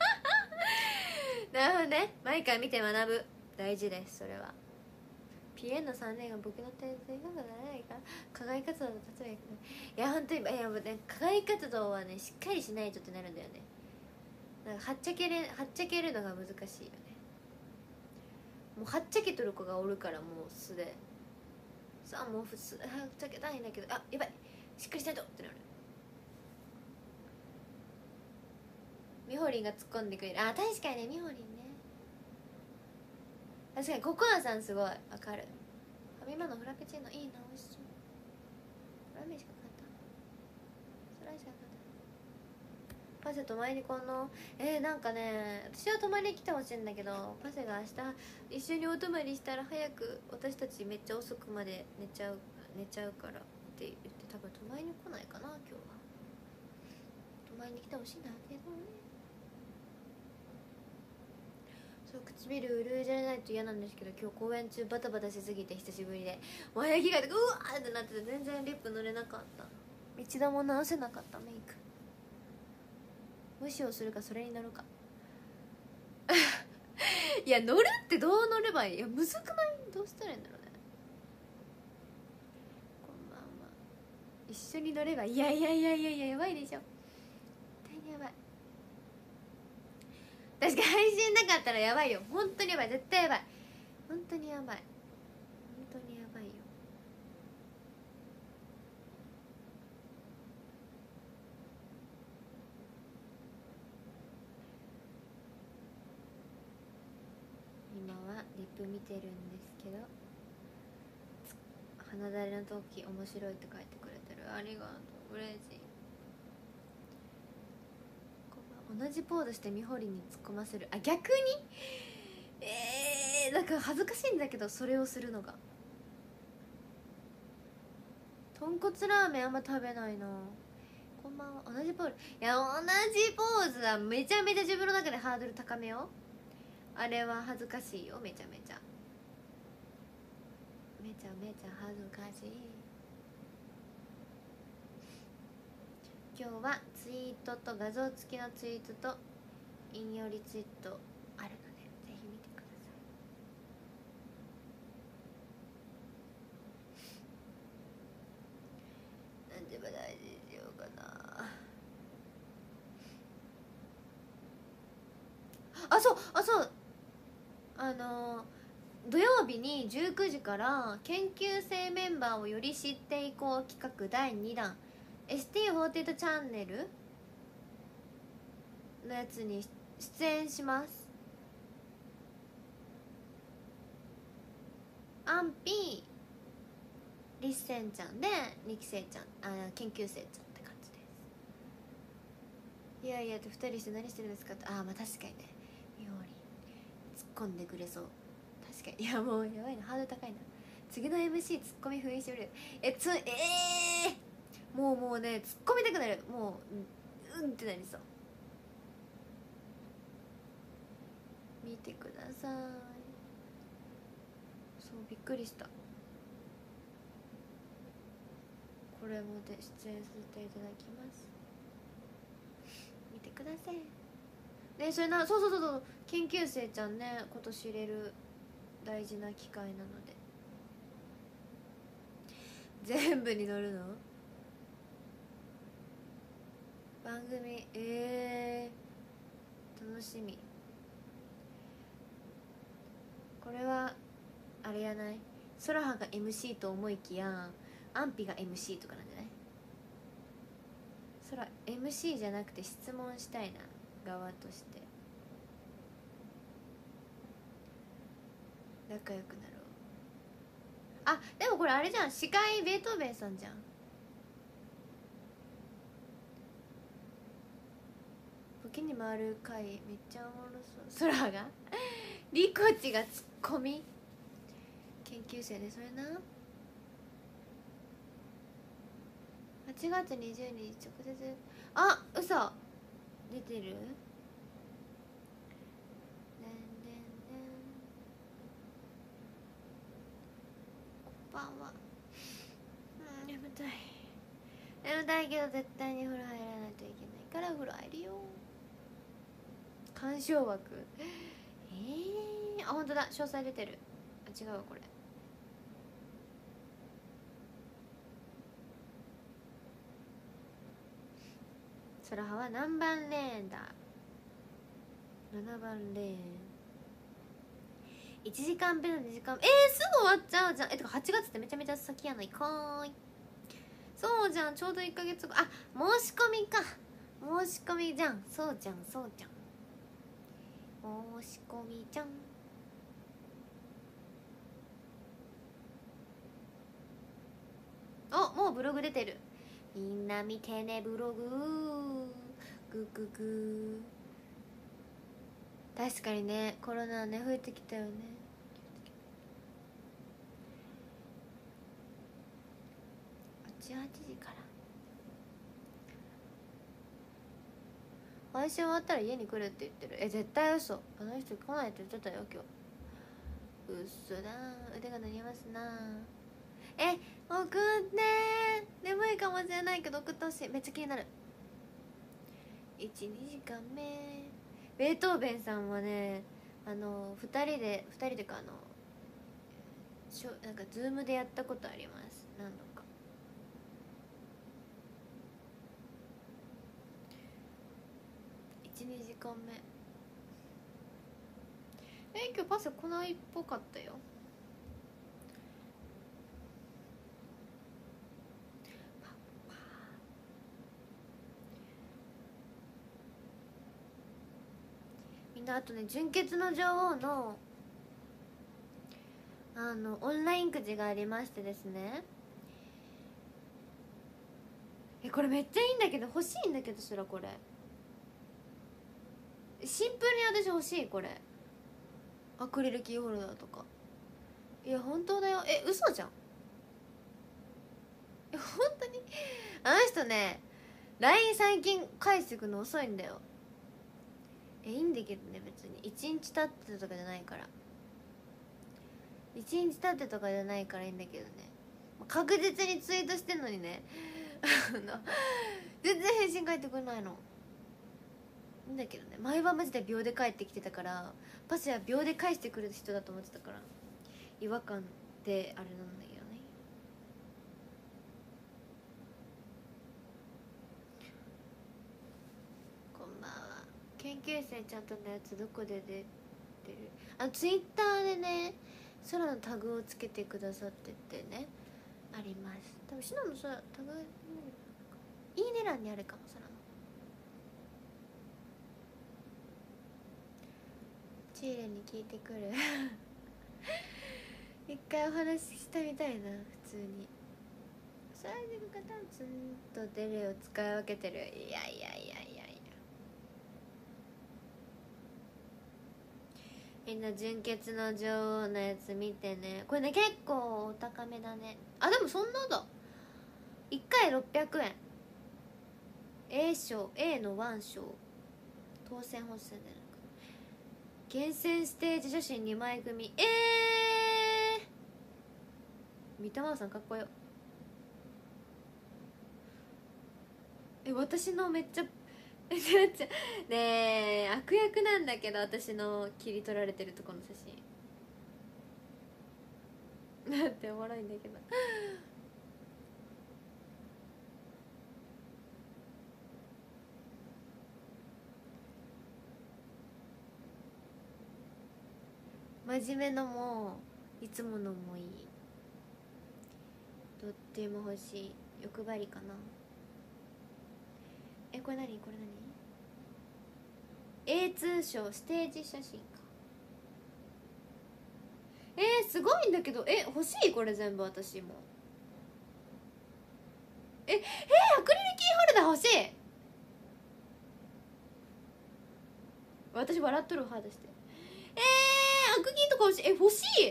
なるほどね、毎回見て学ぶ大事です。それはピエンのさんねんが僕の天才がならないか課外活動の例えば、いや本当にいやもうね課外活動はねしっかりしないとってなるんだよね。なんかはっちゃけれはっちゃけるのが難しいよね。もうはっちゃけとる子がおるからもう素でさあもう普通はっちゃけたいんだけど、あやばいしっかりしないとってなる。みほりんが突っ込んでくれる。あ確かにねみほりんね、確かにココアさんすごいわかる。ファミマのフラペチーノいいな、美味しそう。ラーメンしか買った、それしか買ったパセと前にこのえー、なんかね私は泊まりに来てほしいんだけど、パセが明日一緒にお泊まりしたら早く私たちめっちゃ遅くまで寝ちゃう寝ちゃうからって言って多分泊まりに来ないかな今日は。泊まりに来てほしいんだけどね。唇うるうじゃないと嫌なんですけど、今日公演中バタバタしすぎて久しぶりで前着替えてうわーってなってて全然リップ塗れなかった。一度も直せなかったメイク。無視をするかそれに乗るかいや乗るってどう乗ればいい。いやむずくない？どうしたらいいんだろうね。こんばんは。一緒に乗ればいやいやいやいやいややばいでしょ、絶対にやばい。確か配信なかったらやばいよ、本当にやばい、絶対やばい、本当にやばい、本当にやばいよ。今はリップ見てるんですけど、鼻だれの時面白いって書いてくれてる、ありがとう、嬉しい。同じポーズしてみほりに突っ込ませる。あ逆にえー、なんか恥ずかしいんだけどそれをするのが。豚骨ラーメンあんま食べないな。こんばんは。同じポーズ、いや同じポーズはめちゃめちゃ自分の中でハードル高めよ。あれは恥ずかしいよ、めちゃめちゃめちゃめちゃ恥ずかしい。今日はツイートと画像付きのツイートと引用リツイートあるのでぜひ見てください。なんでも大事にしようかなあ。そうあそうあのー、土曜日にじゅうくじから研究生メンバーをより知っていこう企画だいにだん エスティーフォーティーエイト チャンネルのやつに出演します。 アンピリッセンちゃんでにき生ちゃん、あ研究生ちゃんって感じです。いやいやとふたりして何してるんですかって。ああまあ確かにね、みおり突っ込んでくれそう。確かに。いやもうやばいな、ハードル高いな。次の エムシー ツッコミ封印してくれる。えつええー、もうもうねツッコみたくなる。もううんってなりそう。見てください。そうびっくりした。これもで出演させていただきます。見てくださいね。それな、そうそうそうそう、研究生ちゃんね、今年入れる大事な機会なので。全部に乗るの番組。えー、楽しみ。これはあれやない、空葉が エムシー と思いきやアンピが エムシー とかなんじゃない。空 エムシー じゃなくて質問したいな、側として仲良くなろう。あでもこれあれじゃん、司会ベートーベンさんじゃん。時に回る回めっちゃおもろそう。空がリコチがツッコミ研究生で、それなはちがつにじゅうにち直接。あ嘘出てる。でんでんでん。こんばんは。うん眠たい眠たいけど絶対に風呂入らないといけないから風呂入るよ。鑑賞枠えー、あ本当だ、詳細出てる。あ違うわこれ。空葉は何番レーンだ。ななばんレーン。いちじかんめのにじかん、えー、すぐ終わっちゃうじゃん。えてかはちがつってめちゃめちゃ先やないかーい。そうじゃん、ちょうどいっかげつご。あ申し込みか、申し込みじゃん。そうじゃんそうじゃん、申し込みじゃん。おもうブログ出てる。みんな見てねブロググググ。確かにね、コロナね増えてきたよね。じゅうはちじから配信終わったら家に来るって言ってる。え絶対嘘、あの人来ないって言ってたよ今日。うっそだ、腕が鳴りますな。え送ってー、眠いかもしれないけど送ってほしい。めっちゃ気になる。いち、にじかんめベートーベンさんはね、あのふたりでふたりでかあのしょなんかズームでやったことあります、何度か。いち、にじかんめえ今日パス来ないっぽかったよ。みんなあとね、純潔の女王のあのオンラインくじがありましてですね。えこれめっちゃいいんだけど、欲しいんだけど、そらこれシンプルに私欲しい。これアクリルキーホルダーとか。いや本当だよ。え嘘じゃん。え本当にあの人ね ライン 最近返してくの遅いんだよ。えいいんだけどね、別にいちにち経ってとかじゃないから、いちにち経ってとかじゃないからいいんだけどね。確実にツイートしてんのにね全然返信返ってこないの。いいんだけどね、前はマジで秒で返ってきてたから、パスは秒で返してくる人だと思ってたから違和感ってあれなんだよね。こんばんは。研究生ちゃんとのやつどこで出てる。あツイッターでね、空のタグをつけてくださっててね、あります。多分シノの空タグいいね欄にあるかも。空のチーレに聞いてくる一回お話ししたみたいな。普通に最初の方ずっとデレを使い分けてる。いやいやいやいやいや、みんな純潔の女王のやつ見てね。これね結構お高めだね。あでもそんなだ、いっかいろっぴゃくえん。 A 賞 A のワン賞、当選補選でなく厳選ステージ写真にまい組。えー三田真さんかっこよ。え私のめっちゃめっちゃねえ悪役なんだけど、私の切り取られてるところの写真なんておもろいんだけど真面目のもいつものもいい。どっちも欲しい。欲張りかな。えこれ何これ何 エーツー 賞ステージ写真か。えー、すごいんだけど。え欲しいこれ全部私も。ええー、アクリルキーホルダー欲しい。私笑っとる歯出して。えー、アクキーとか欲しい。え欲しい。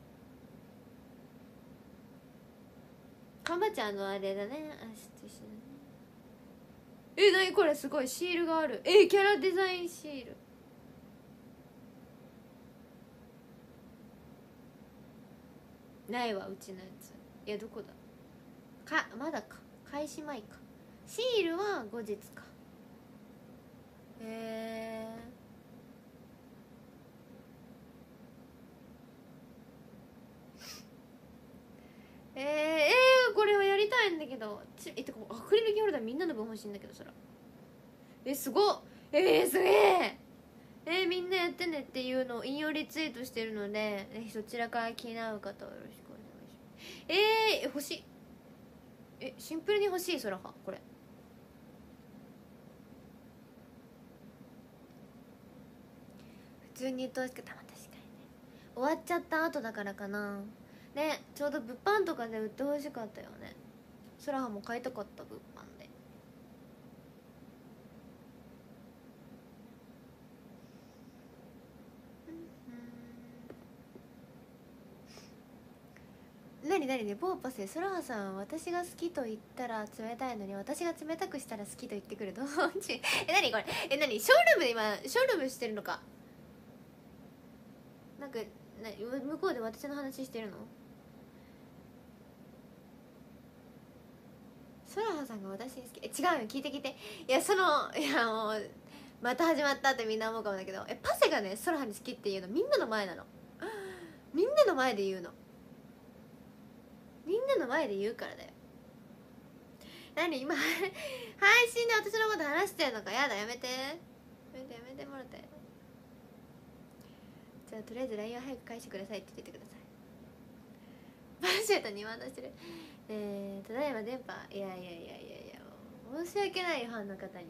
かまちゃんのあれだね。あしと一緒だね。えなにこれすごいシールがある。えキャラデザインシール。ないわうちのやつ。いやどこだか、まだか開始前か。シールは後日か。へえー、えー、これはやりたいんだけど。ちえてかアクリルキーホルダーみんなの分欲しいんだけどそら。えすごっ。えー、すげえ。えー、みんなやってねっていうのを引用リツイートしてるので、ぜひそちらから気になる方はよろしくお願いします。えー、欲しい。えシンプルに欲しいそらはこれ。普通に言ってほしかった。確かにね終わっちゃった後だからかな。ねちょうど物販とかで売ってほしかったよね。そらはも買いたかった物販で。なになにねポーパセ。そらはさん私が好きと言ったら冷たいのに私が冷たくしたら好きと言ってくる。どっちえなにこれ。えなにショールームで今ショールームしてるのか。なんかな向こうで私の話してるの。そらはさんが私に好き。え違うよ聞いて聞いて。いやそのいやもうまた始まったってみんな思うかもだけど、えパセがねそらはに好きっていうのみんなの前なの。みんなの前で言うの。みんなの前で言うからだよ。何今配信で私のこと話してるのか。やだやめてやめてやめてもらって。じゃあとりあえず ライン を早く返してくださいって言ってください。バシュートに渡してる。えー、ただいま電波。いやいやいやいやいや申し訳ないよファンの方に。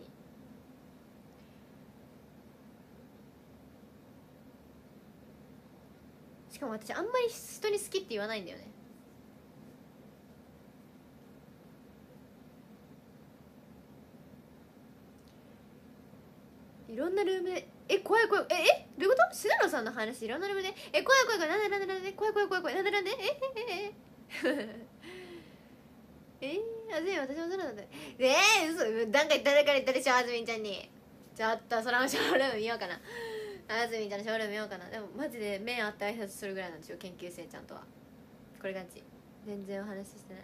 しかも私あんまり人に好きって言わないんだよね。いろんなルームでえ怖い怖い。ええどういうこと。シナノさんの話いろんなルームでえ怖い怖い怖い。なんでなんでなんで怖い怖い怖い怖い。なんでなんでええええええあずみ私もそうなんだ。ええ嘘。なんか言っただから言ったでしょあずみんちゃんに。ちょっとそのショールーム見ようかな。あずみんちゃんのショールーム見ようかな。でもマジで目合って挨拶するぐらいなんですよ研究生ちゃんとは。これがち全然お話ししてない。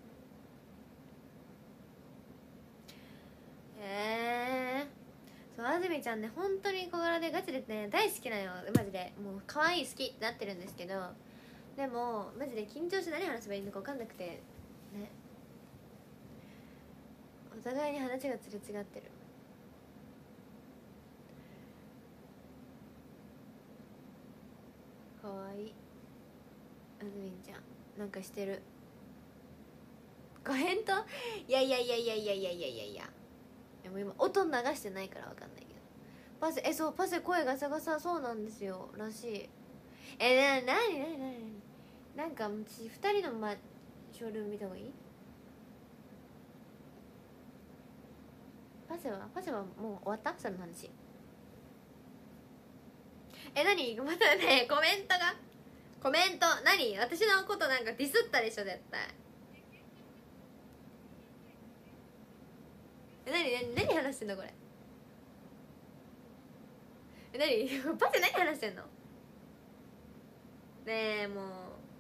ええそうあずみちゃんね本当に小柄でガチでね大好きなのよマジで。もう可愛い好きってなってるんですけど、でもマジで緊張して何話せばいいのか分かんなくてね。お互いに話がすれ違ってる。かわいいあずみんちゃんなんかしてる。ご返答いやいやいやいやいやいやいやいやいやでも今音流してないから分かんないけど。パセえそうパセ声ガサガサそうなんですよらしい。えなになになになになんか私ふたりの、ま、ショールーム見た方がいい？パセはパセはもう終わった？その話。え、何またね、コメントがコメント何？私のことなんかディスったでしょ絶対。え、何何何話してんのこれ。え、何パセ何話してんの？ねえもう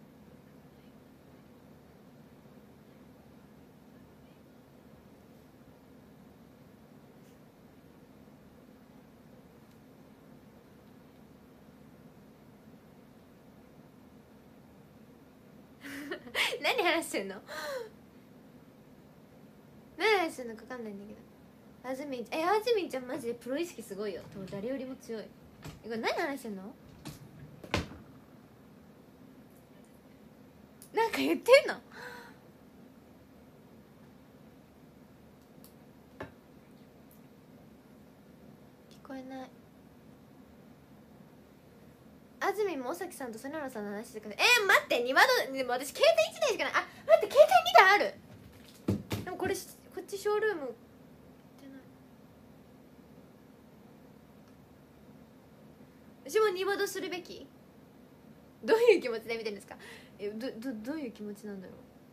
何話してんの？何話してんのか分かんないんだけど。あずみんえあずみんちゃんマジでプロ意識すごいよ。多分誰よりも強い。えこれ何話してんの？なんか言ってんの？聞こえない。あずみんも尾崎さんと曽根原さんの話してください。えー、待ってに窓でも私携帯いちだいしかない。あ待って携帯にだいある。でもこれこっちショールームってない。私もに窓するべき？どういう気持ちで見てるんですか？えどどどういう気持ちなんだろう。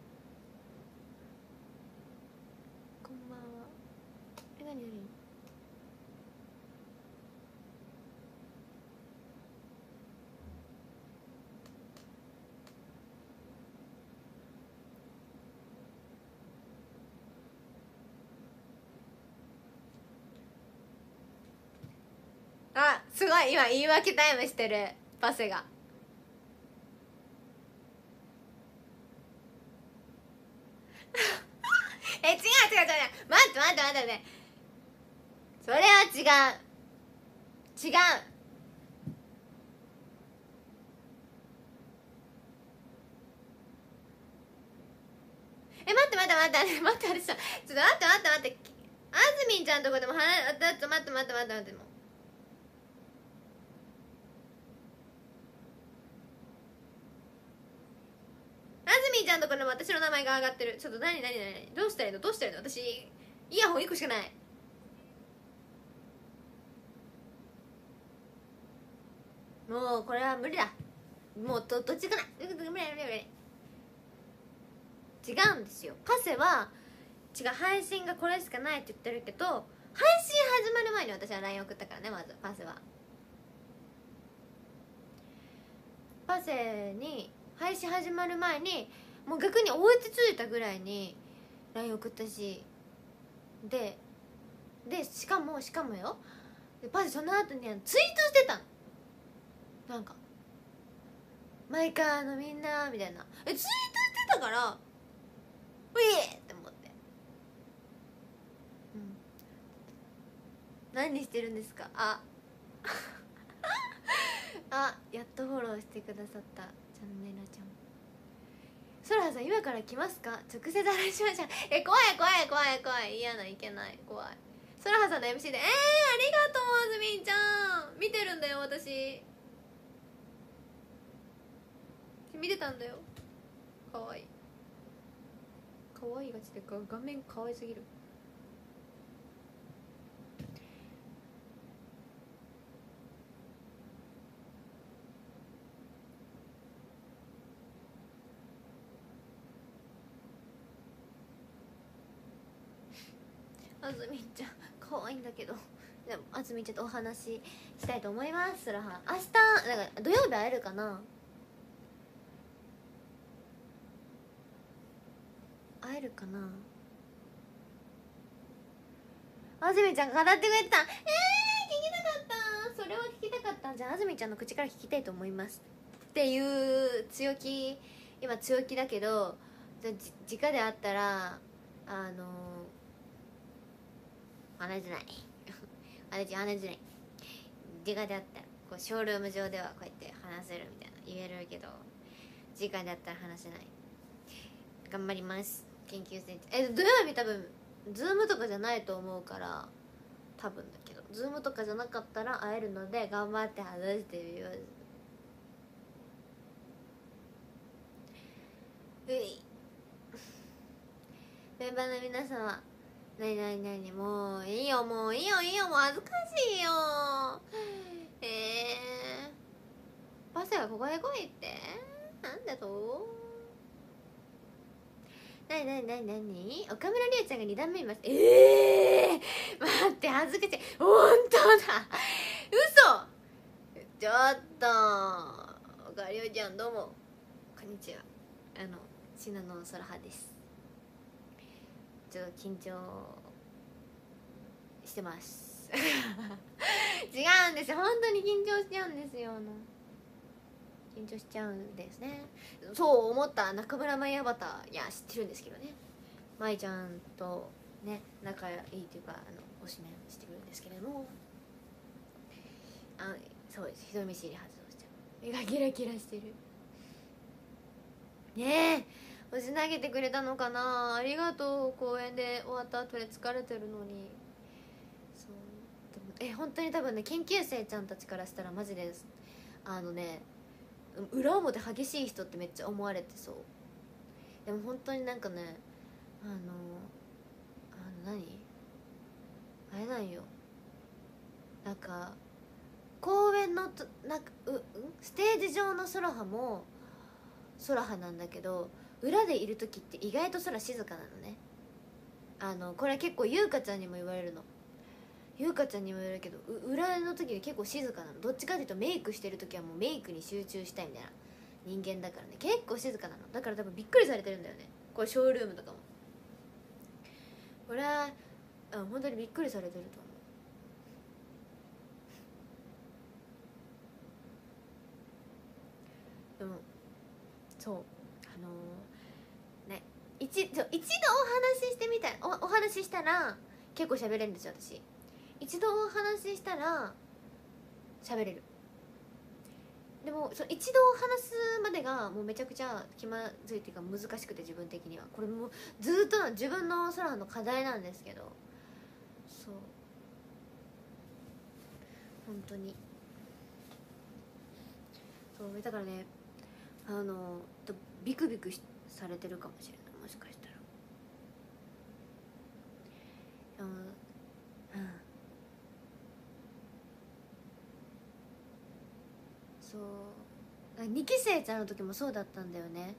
こんばんは。え何何あすごい今言い訳タイムしてるパセが。え違う違う違う違う待って待って待って待ってそれは違う違う。え待って待って待って待って待ってちょっと待って待って待ってあずみんちゃんとこでも話だって待って待って待って待ってもうあずみんちゃんとこでも私の名前が上がってる。ちょっと何何何どうしたらいいのどうしたらいいの？私イヤホンいっこしかない。もうこれは無理だ。もうどどっちかない無理無理無理無理。違うんですよ。パセは違う配信がこれしかないって言ってるけど配信始まる前に私は ライン 送ったからね。まずパセはパセに配信始まる前にもう逆におうち着いたぐらいに ライン 送ったしででしかもしかもよでパセその後にツイートしてたの。なんかマイカーのみんなみたいなえツイートしてたからうえーって思って、うん、何してるんですか？ああやっとフォローしてくださったチャンネルちゃん。ソラさん今から来ますか？直接話しましょう。え怖い怖い怖い怖い嫌ないけない怖い。ソラさんの エムシー でえー、ありがとうあずみんちゃん見てるんだよ私見てたんだよ。かわいいかわいいがちでか画面かわいすぎる。あずみんちゃんかわいいんだけどでもあずみんちゃんとお話ししたいと思います。ソラは明日だから土曜日会えるかな。会えるかな。あずみちゃんが語ってくれてた。えー、聞きたかった。それは聞きたかった。じゃああずみちゃんの口から聞きたいと思いますっていう強気今強気だけどじ直で会ったらあの話せない話話せない。直で会ったらこうショールーム上ではこうやって話せるみたいな言えるけど直で会ったら話せない。頑張ります研究生。え土曜日多分ズームとかじゃないと思うから多分だけどズームとかじゃなかったら会えるので頑張って話してみます。 ういメンバーの皆様、なになになに、もういいよもういいよいいよ、もう恥ずかしいよ。ええー、パセがここで来いって、なんだと。なになになになに、岡村隆ちゃんがにだんめいます。ええー、待って恥ずかしい、本当だ、嘘。ちょっと岡隆ちゃんどうもこんにちは、あの信濃空葉です。ちょっと緊張してます違うんですよ、本当に緊張しちゃうんですよ。あの緊張しちゃうんですね。そう思った中村舞アバター、いや知ってるんですけどね、舞ちゃんとね仲いいというか、あの推しメンしてくるんですけれども、あ、そうです、人見知り発動しちゃう、目がキラキラしてるねえ。押し投げてくれたのかな、ありがとう。公演で終わった後で疲れてるのに。そうでもえ本当に多分ね、研究生ちゃんたちからしたらマジです、あのね、裏表激しい人ってめっちゃ思われてそう。でも本当になんかね、あのあの何あれなんよ、なんか公園のとなんかう、うん、ステージ上の空葉も空葉なんだけど、裏でいる時って意外と空静かなのね。あのこれ結構優香ちゃんにも言われるの、優香ちゃんにも言われるけど、裏の時で結構静かなの。どっちかっていうとメイクしてる時はもうメイクに集中したいみたいな人間だからね、結構静かなの。だから多分びっくりされてるんだよね、これショールームとかも。これはあ本当にびっくりされてると思う。でもそうあのー、ね一度一度お話ししてみたい、おお話ししたら結構喋れるんですよ私。一度お話ししたら喋れる。でもそ一度話すまでがもうめちゃくちゃ気まずいっていうか難しくて、自分的にはこれもずっと自分の空の課題なんですけど、そう本当にそうだからね、あのビクビクされてるかもしれない、もしかしたら。うん、うんそうにき生ちゃんの時もそうだったんだよね。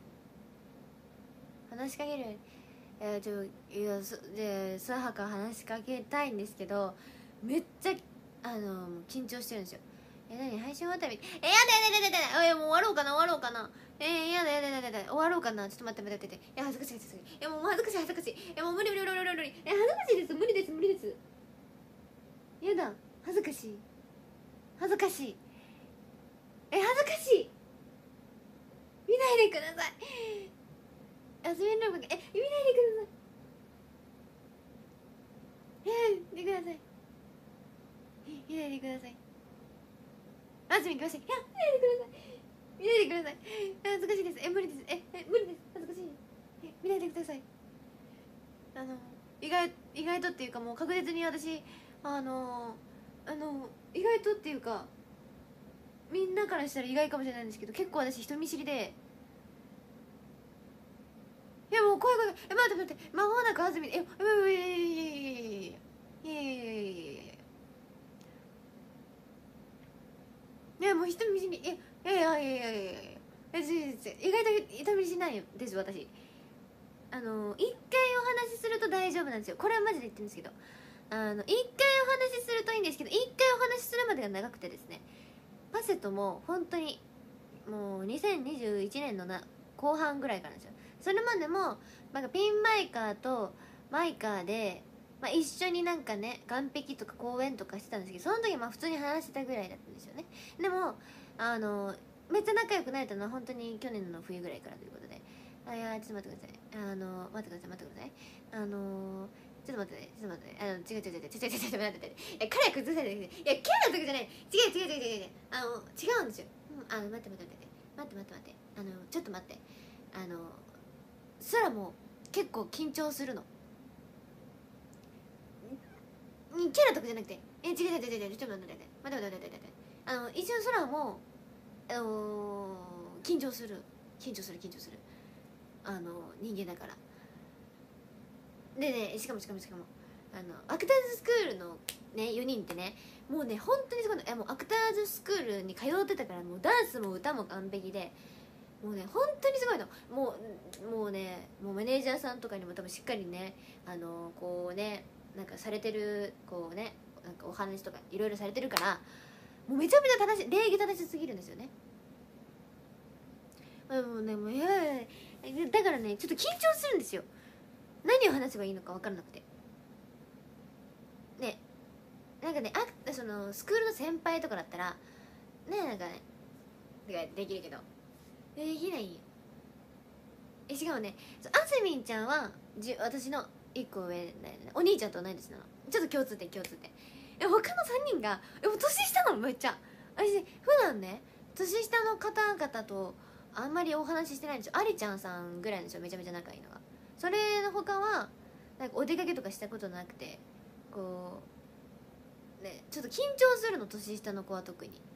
話しかける、いやちょいやそで素肌から話しかけたいんですけど、めっちゃあの緊張してるんですよ。え何配信終わったらえやだやだやだやだやだ、えもう終わろうかな終わろうかな、えー、やだやだやだやだ終わろうかな、ちょっと待って待って待って、え恥ずかしい恥ずかしい、えもう恥ずかしい恥ずかしい、えもう無理無理無理無理無理、え恥ずかしいです無理です無理です、やだ恥ずかしい恥ずかしい、え恥ずかしい、見ないでください、あすみルームがえ見ないでください、え見てください、見ないでください、あすみ来ました、いや見ないでください、見ないでください、恥ずかしいです、え無理です、ええ無理です、恥ずかしい、え見ないでください。あの意外意外とっていうかもう確実に私あのあの意外とっていうかみんなからしたら意外かもしれないんですけど、結構私人見知りで、いやもう怖い怖い、え待って待って間もなくあずみ、えええいやいやいやいやいやいやいやいやいやいやいやもう人見知り、えいやいやいやいやいやいやえ意外と人見知りないです私。あの一回お話しすると大丈夫なんですよ、これはマジで言ってるんですけど、あの一回お話しするといいんですけど、一回お話しするまでが長くてですね、パセとも本当にもうにせんにじゅういちねんのな後半ぐらいからなんですよ。それまでもなんかピンマイカーとマイカーで、まあ、一緒になんかね岸壁とか公園とかしてたんですけど、その時まあ普通に話してたぐらいだったんですよね。でもあのめっちゃ仲良くなれたのは本当に去年の冬ぐらいからということで、あいやちょっと待ってください、あの待ってください待ってください、あのちょっと待ってちょっと待ってあの違う違う違う違う違う違う違う待ってえ彼は崩さないで、いやキャラとかじゃない、違う違う違う違う違うあの違うんですよ、うん、あの待って待って待って待って待って待ってあのちょっと待って、あの空も結構緊張するの、キャラとかじゃなくて、え違う違う違う違うちょっと待って待って待って待って待って待ってあの一瞬空もあの緊張する緊張する緊張するあの人間だから。でね、しかもしかもしかもあのアクターズスクールのねよにんってね、もうね本当にすごいの。いやもうアクターズスクールに通ってたから、もうダンスも歌も完璧で、もうね本当にすごいの。もうもうね、もうマネージャーさんとかにも多分しっかりね、あのこうねなんかされてる、こうねなんかお話とかいろいろされてるから、もうめちゃめちゃ正しい、礼儀正しすぎるんですよね。もうねもういやいやいや、だからねちょっと緊張するんですよ、何を話せばいいのか分からなくてね。なんかね、あそのスクールの先輩とかだったらね、なんかねできるけどできないよ。えしかもね、あずみんちゃんはじ私のいっこ上だよね、お兄ちゃんと同い年なの。ちょっと共通点共通点え他のさんにんがえ年下なの。めっちゃ私普段ね年下の方々とあんまりお話ししてないんですよ。ありちゃんさんぐらいなんですよ、めちゃめちゃ仲いいのが。それの他はなんかお出かけとかしたことなくて、こうねちょっと緊張するの、年下の子は特に。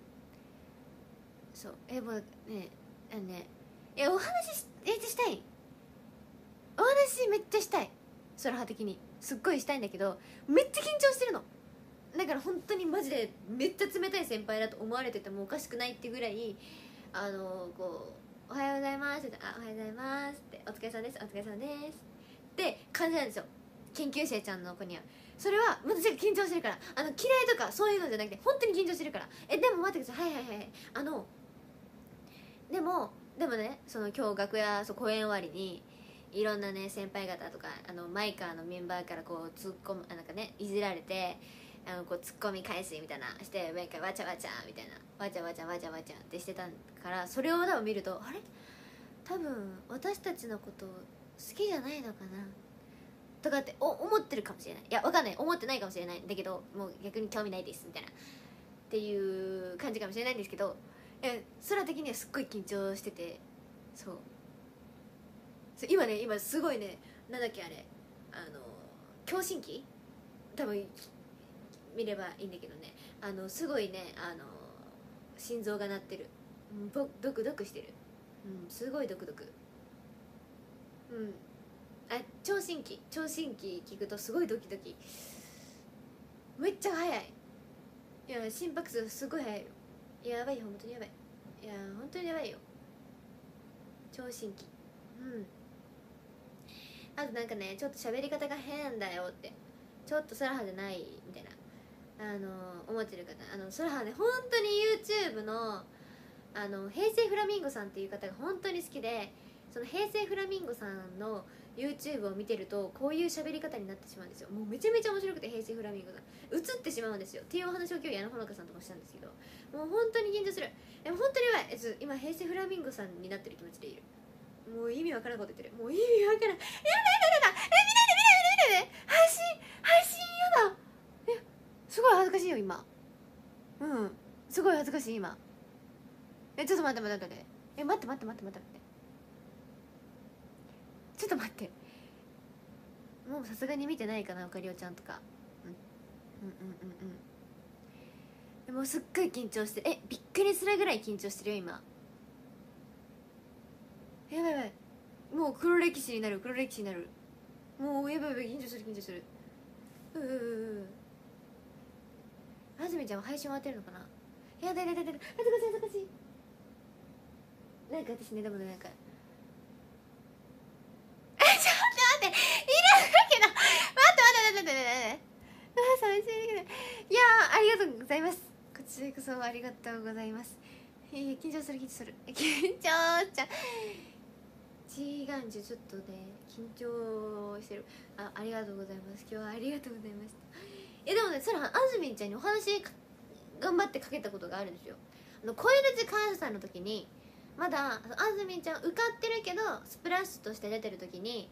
そうえもうねあのねいやお話しえしたい、お話めっちゃしたい、それは的にすっごいしたいんだけど、めっちゃ緊張してるの。だから本当にマジでめっちゃ冷たい先輩だと思われててもおかしくないってぐらい、あのこうおはようございますって、あおはようございますって、お疲れ様ですお疲れ様ですって感じなんですよ、研究生ちゃんの子には。それは私が緊張してるから、あの嫌いとかそういうのじゃなくて本当に緊張してるから。えでも待ってください、はいはいはい、あのでもでもね、その今日楽屋そう公演終わりにいろんなね先輩方とか、あのマイカーのメンバーからこう突っ込む、あなんかねいじられて、あのこう突っ込み返すみたいなして毎回わちゃわちゃみたいな、わちゃわちゃわちゃわちゃってしてたから、それを多分見るとあれ多分私たちのこと好きじゃないのかなとかってお思ってるかもしれない。いやわかんない、思ってないかもしれないんだけど、もう逆に興味ないですみたいなっていう感じかもしれないんですけど、え空的にはすっごい緊張してて、そうそう今ね今すごいね、なんだっけあれ、あの聴診器多分見ればいいんだけどね、あのすごいね、あの心臓が鳴ってる、うん、ドドクドクしてる、うん、すごいドクドク、うんあ聴診器聴診器聞くとすごいドキドキ、めっちゃ早い。いや心拍数すごい早いよ、やばいよ本当にやばい、いや本当にやばいよ聴診器。うんあとなんかねちょっと喋り方が変だよって、ちょっとソラハじゃないみたいなあの思ってる方、あのソラハね本当に YouTube のあの平成フラミンゴさんっていう方が本当に好きで、その平成フラミンゴさんの YouTube を見てるとこういう喋り方になってしまうんですよ。もうめちゃめちゃ面白くて、平成フラミンゴさん映ってしまうんですよっていうお話を今日矢野ほのかさんともしたんですけど、もう本当に緊張する。え本当にやばい、えちょっと今平成フラミンゴさんになってる気持ちでいる。もう意味わからんこと言ってる、もう意味わからん、やだやだやだ、え見ないで見ないで見ないで、配信配信やだ、えすごい恥ずかしいよ今、うんすごい恥ずかしい今。えちょっと待って待って待って、え待って待って待って待って待って、ちょっと待って、もうさすがに見てないかなおかりおちゃんとか、うん、うんうんうんうんでもすっごい緊張してる、えびっくりするぐらい緊張してるよ今。やばいやばい、もう黒歴史になる黒歴史になる、もうやばいやばい緊張する緊張する、ううううあずみちゃんは配信終わってるのかな。やだやだやだやだ、恥ずかしい恥ずかしい。なんか私ねでもねなんかえちょっと待っているんだけど、待って待って待って待って待ってあ寂しいけど、いやーありがとうございます、こちらこそありがとうございます。えー、緊張する緊張する緊張しちゃう違うんじゃちょっとね緊張してる。あありがとうございます、今日はありがとうございました。えでもねそれあずみんちゃんにお話頑張ってかけたことがあるんですよ。あの声出感謝祭の時にまだあずみんちゃん受かってるけどスプラッシュとして出てる時に、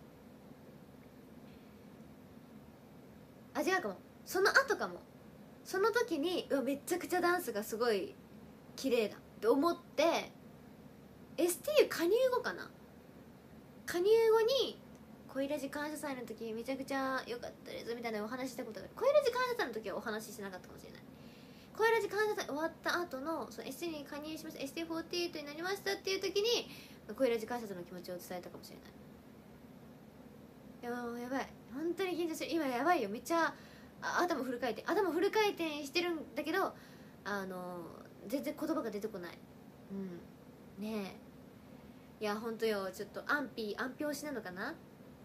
あ違うかもその後かも、その時にうわめちゃくちゃダンスがすごい綺麗だって思って エスティーユー 加入後かな、加入後に恋ラジ感謝祭の時めちゃくちゃ良かったですみたいなお話したことがある。恋ラジ感謝祭の時はお話ししてなかったかもしれない。 声ラジ感謝祭終わった後のその エスティー に加入しました エスティーフォーティーエイト になりましたっていう時に声ラジ感謝祭の気持ちを伝えたかもしれない。いやもうやばい本当に緊張してる今やばいよめっちゃ頭フル回転頭フル回転してるんだけどあの全然言葉が出てこない。うんねえいや本当よちょっと安否安否推しなのかな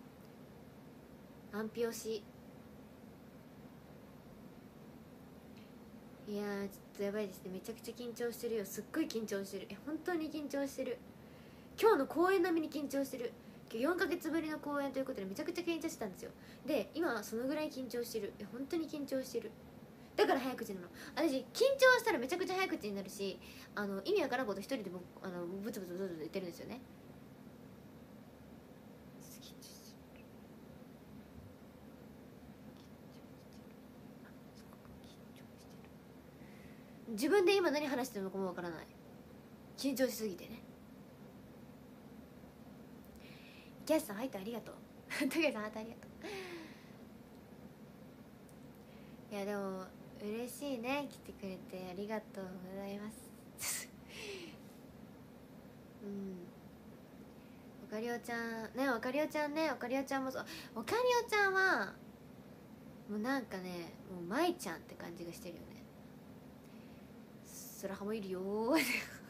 安否推しいやーちょっとやばいですねめちゃくちゃ緊張してるよすっごい緊張してるえ本当に緊張してる今日の公演並みに緊張してる今日よんかげつぶりの公演ということでめちゃくちゃ緊張してたんですよで今はそのぐらい緊張してるえ本当に緊張してるだから早口なの私緊張したらめちゃくちゃ早口になるしあの意味わからんこと一人でもあのブツブツブツブツ言ってるんですよね自分で今何話してるのかもわからない緊張しすぎてねギャスさん入ってありがとうトゲさん入ってありがとういやでも嬉しいね来てくれてありがとうございますうんおかりおちゃんねおかりおちゃんねおかりおちゃんもそうおかりおちゃんはもうなんかねもう舞ちゃんって感じがしてるよねそらはもいるよー本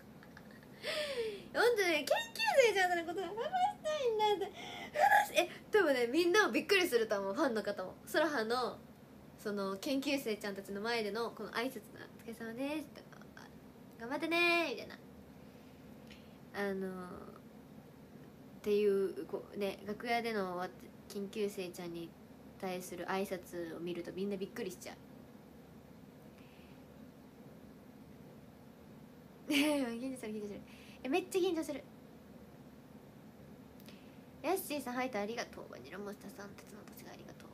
当ね研究生ちゃんのこと話したいんだって話え多分ねみんなもびっくりすると思うファンの方もそらはのその研究生ちゃんたちの前でのこの挨拶の「お疲れ様です」とか「頑張ってね」みたいなあのっていうこうね楽屋での研究生ちゃんに対する挨拶を見るとみんなびっくりしちゃう緊張する緊張するえめっちゃ緊張するヤッシーさん入ったありがとうバニラモンスターさん鉄の土地がありがとう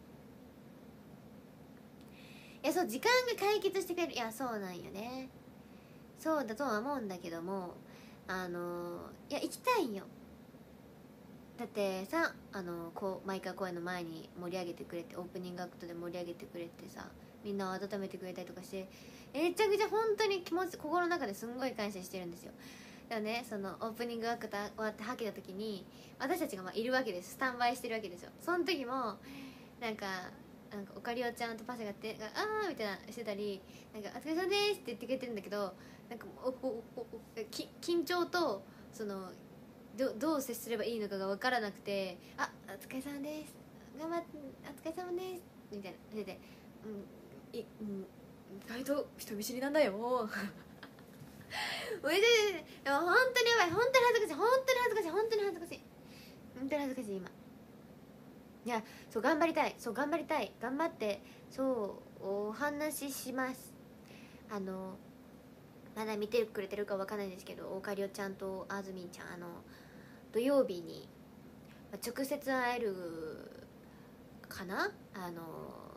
いやそう時間が解決してくれるいやそうなんよねそうだとは思うんだけどもあのいや行きたいんよだってさあのこう毎回公演の前に盛り上げてくれてオープニングアクトで盛り上げてくれてさみんなを温めてくれたりとかしてめちゃくちゃ本当に気持ち心の中ですんごい感謝してるんですよだからねそのオープニングアクト終わってはけた時に私たちがまあいるわけですスタンバイしてるわけですよその時もなんかなんかおかりおちゃんとパセがって「あー」みたいなしてたり「なんかお疲れ様です」って言ってくれてるんだけどなんかおおおおき緊張とそのどどう接すればいいのかが分からなくて「あお疲れ様です頑張ってお疲れ様です」みたいなそれで「うんいうん意外と人見知りなんだよ」おいででも本当にやばい本当に恥ずかしい本当に恥ずかしい本当に恥ずかしい本当に恥ずかしい今いやそう頑張りたいそう頑張りたい頑張ってそうお話ししますあのまだ見てくれてるかわかんないんですけどおかりおちゃんとあずみんちゃんあの土曜日に直接会えるかなあの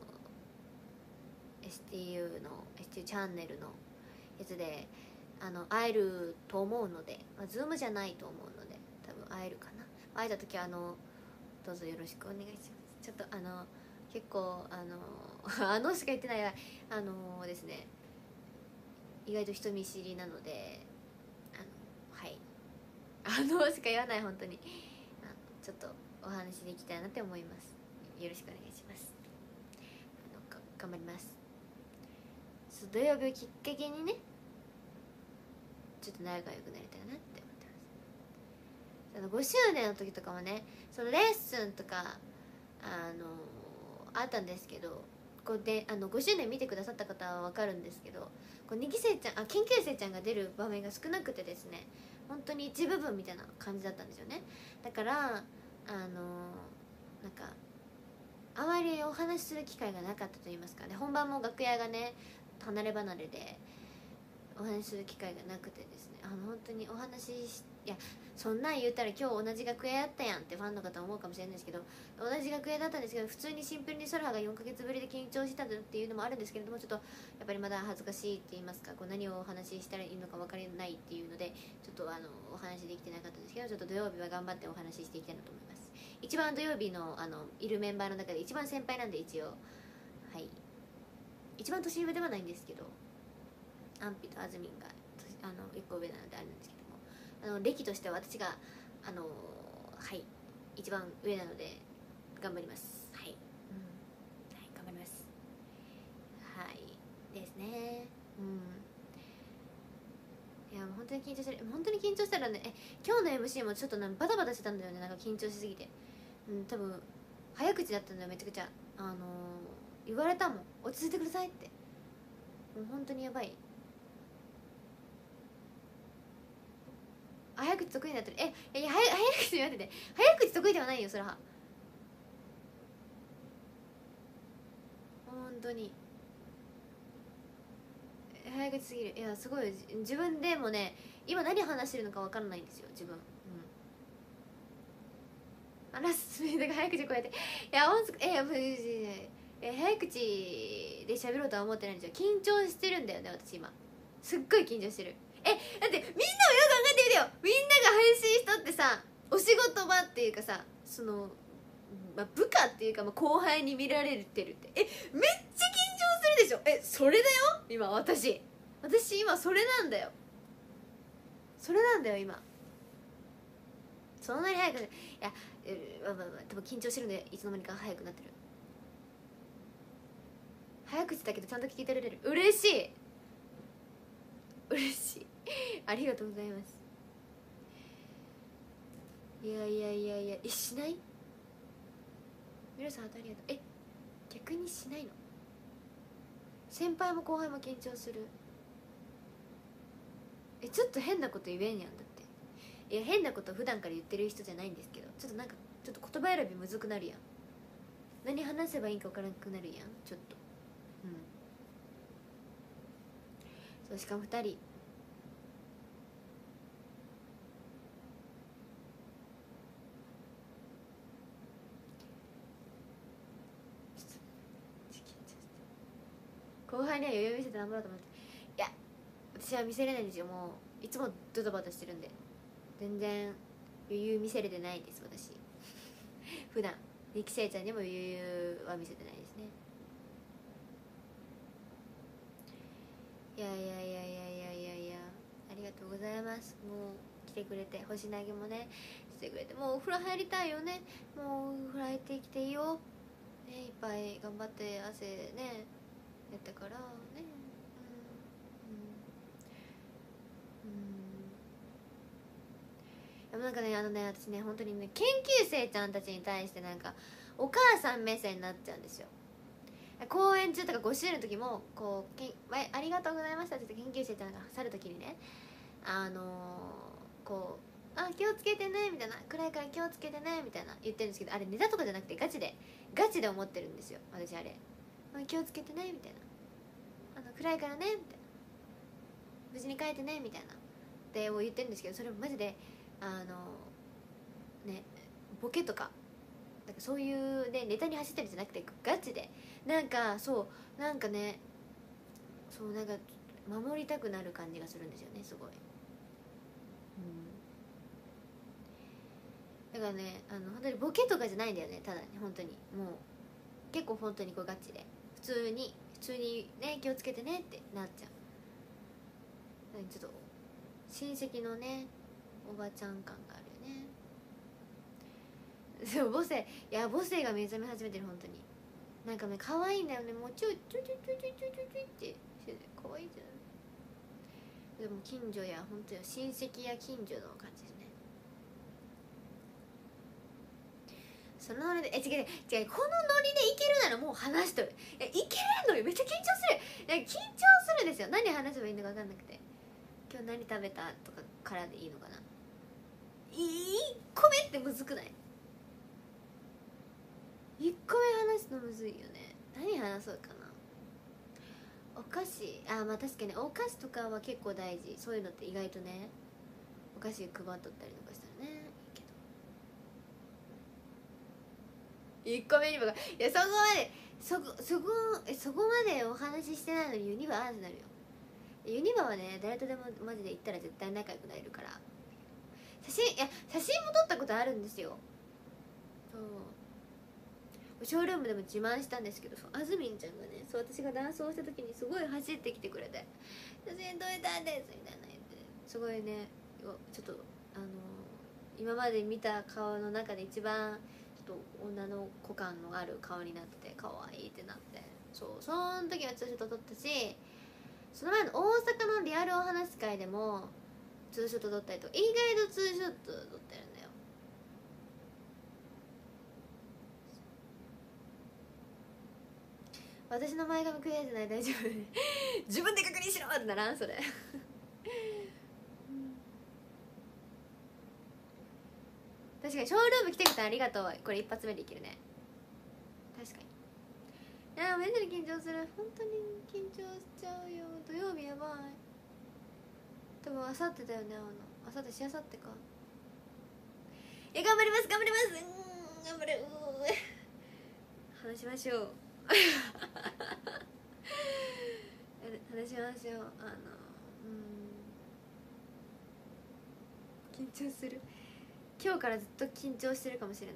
エスティーユー の エスティーユー チャンネルのやつであの会えると思うので、まあ、ズームじゃないと思うので多分会えるかな会えた時はあのどうぞよろしくお願いしますちょっとあの結構あのあのしか言ってないわあのですね意外と人見知りなのであのはいあのしか言わない本当にあのちょっとお話できたらなって思いますよろしくお願いしますあのが頑張ります土曜日をきっかけにねちょっと仲良くなりたいなって思ってますそのごしゅうねんの時とかもねそのレッスンとかあのあったんですけどこうであのごしゅうねん見てくださった方は分かるんですけどこうにき生ちゃんあ研究生ちゃんが出る場面が少なくてですね本当に一部分みたいな感じだったんですよねだからあのなんかあまりお話しする機会がなかったと言いますかね本番も楽屋がね離れ離れでお話しする機会がなくてですねあの本当にお話ししいやそんなん言ったら今日同じ楽屋やったやんってファンの方は思うかもしれないんですけど同じ楽屋だったんですけど普通にシンプルにソラハがよんかげつぶりで緊張したっていうのもあるんですけれどもちょっとやっぱりまだ恥ずかしいって言いますかこう何をお話ししたらいいのか分からないっていうのでちょっとあのお話できてなかったんですけどちょっと土曜日は頑張ってお話ししていきたいなと思います一番土曜日のあのいるメンバーの中で一番先輩なんで一応はい一番年上ではないんですけどアンピとあずみんがあのいっこ上なのであるんですけども、あの歴としては私があのはい一番上なので頑張ります。はい、うん、はい、頑張ります。はいですね。うん、いやもう本当に緊張してる。本当に緊張したらね、え今日の エムシー もちょっとなんバタバタしてたんだよね、なんか緊張しすぎて。うん、多分早口だったんだよ、めちゃくちゃ。あのー、言われたもん、落ち着いてくださいって。もう本当にやばい。早口得意になってる。えいや早早口言われてて、早口得意ではないよそれは。本当に早口すぎる。いやすごい、自分でもね今何話してるのか分かんないんですよ自分。うん、話すスピードが早口こうやって、いや音声えやえ早口で喋ろうとは思ってないんですよ。緊張してるんだよね私今。すっごい緊張してる。えだってみんなもよく考えてみてよ。みんなが配信したってさ、お仕事場っていうかさ、その、まあ、部下っていうか、まあ、後輩に見られてるって、えめっちゃ緊張するでしょ。えそれだよ今私私今それなんだよ。それなんだよ今。そんなに早く、いや、まあまあまあ多分緊張してるんでいつの間にか早くなってる。早口だけどちゃんと聞いてられる。嬉しい嬉しいありがとうございます。いやいやいやいや、えしない？皆さんありがとう。え逆にしないの？先輩も後輩も緊張する。えちょっと変なこと言えんやんだって。いや変なこと普段から言ってる人じゃないんですけど、ちょっとなんかちょっと言葉選びむずくなるやん。何話せばいいか分からなくなるやんちょっと。うんそう、しかもふたり後輩には余裕見せて頑張ろうと思って。いや私は見せれないんですよ。もういつもドタバタしてるんで全然余裕見せれてないです私普段力せいちゃんにも余裕は見せてないですね。いやいやいやいやいやいやいやありがとうございます。もう来てくれて、星投げもねしてくれて、もうお風呂入りたいよね。もうお風呂入ってきていいよ、ね、いっぱい頑張って汗ねやったからね。うんうんうん、でもなんかねあのね私ね本当にね研究生ちゃんたちに対してなんかお母さん目線になっちゃうんですよ。公演中とかご周年の時もこうけありがとうございましたって言って研究生ちゃんが去る時にね、あのー、こうあ気をつけてねみたいな、暗いから気をつけてねみたいな言ってるんですけど、あれネタとかじゃなくてガチでガチで思ってるんですよ私。あれ気をつけてねみたいな、あの暗いからねみたいな、無事に帰ってねみたいなって言ってるんですけど、それマジであのねボケとかなんかそういうねネタに走ったりじゃなくてガチでなんかそうなんかねそうなんか守りたくなる感じがするんですよねすごい。うん、だからねあの本当にボケとかじゃないんだよね。ただね本当にもう結構本当にこうガチで普通に普通にね気をつけてねってなっちゃう。ちょっと親戚のねおばちゃん感があるよね。そう母性、いや母性が目覚め始めてる本当に。なんかね可愛いんだよね。もうちょいちょいちょいちょいちょいちょいちょいってしてて可愛いじゃん。でも近所や本当に親戚や近所の感じですね。そのノリでえ違う違うこのノリでいけるならもう話しとる。いやいけれんのよ。めっちゃ緊張する。いや緊張するんですよ。何話せばいいのか分かんなくて、今日何食べたとかからでいいのかな。いっこめってむずくない？いっこめ話すのむずいよね。何話そうかな。お菓子、あまあ確かにお菓子とかは結構大事。そういうのって意外とねお菓子配っとったりとかしたらねいいけど、いっこめにもいやそこまでそこそこえそこまでお話ししてないのにユニバーってなるよ。ユニバはね誰とでもマジで行ったら絶対仲良くなれるから。写真いや写真も撮ったことあるんですよ。そうショールームでも自慢したんですけど、そうあずみんちゃんがね、そう私がダンスをした時にすごい走ってきてくれて「写真撮れたんです」みたいな言って、すごいねちょっとあの今まで見た顔の中で一番ちょっと女の子感のある顔になって可愛いってなって、そうその時はツーショット撮ったし、その前の大阪のリアルお話し会でもツーショット撮ったりとか、意外とツーショット撮ってるんだよ。私の前髪クリアじゃない、大丈夫自分で確認しろってならんそれ確かにショールーム来てくれたらありがとう。これ一発目でいけるね。確かに。いやめっちゃ緊張する。本当に緊張しちゃうよ。土曜日やばい。多分あさってだよね。あのあさってしあさってか。え頑張ります頑張ります。うーん頑張る。うー話しましょう話しましょう。あのうん緊張する。今日からずっと緊張してるかもしれない。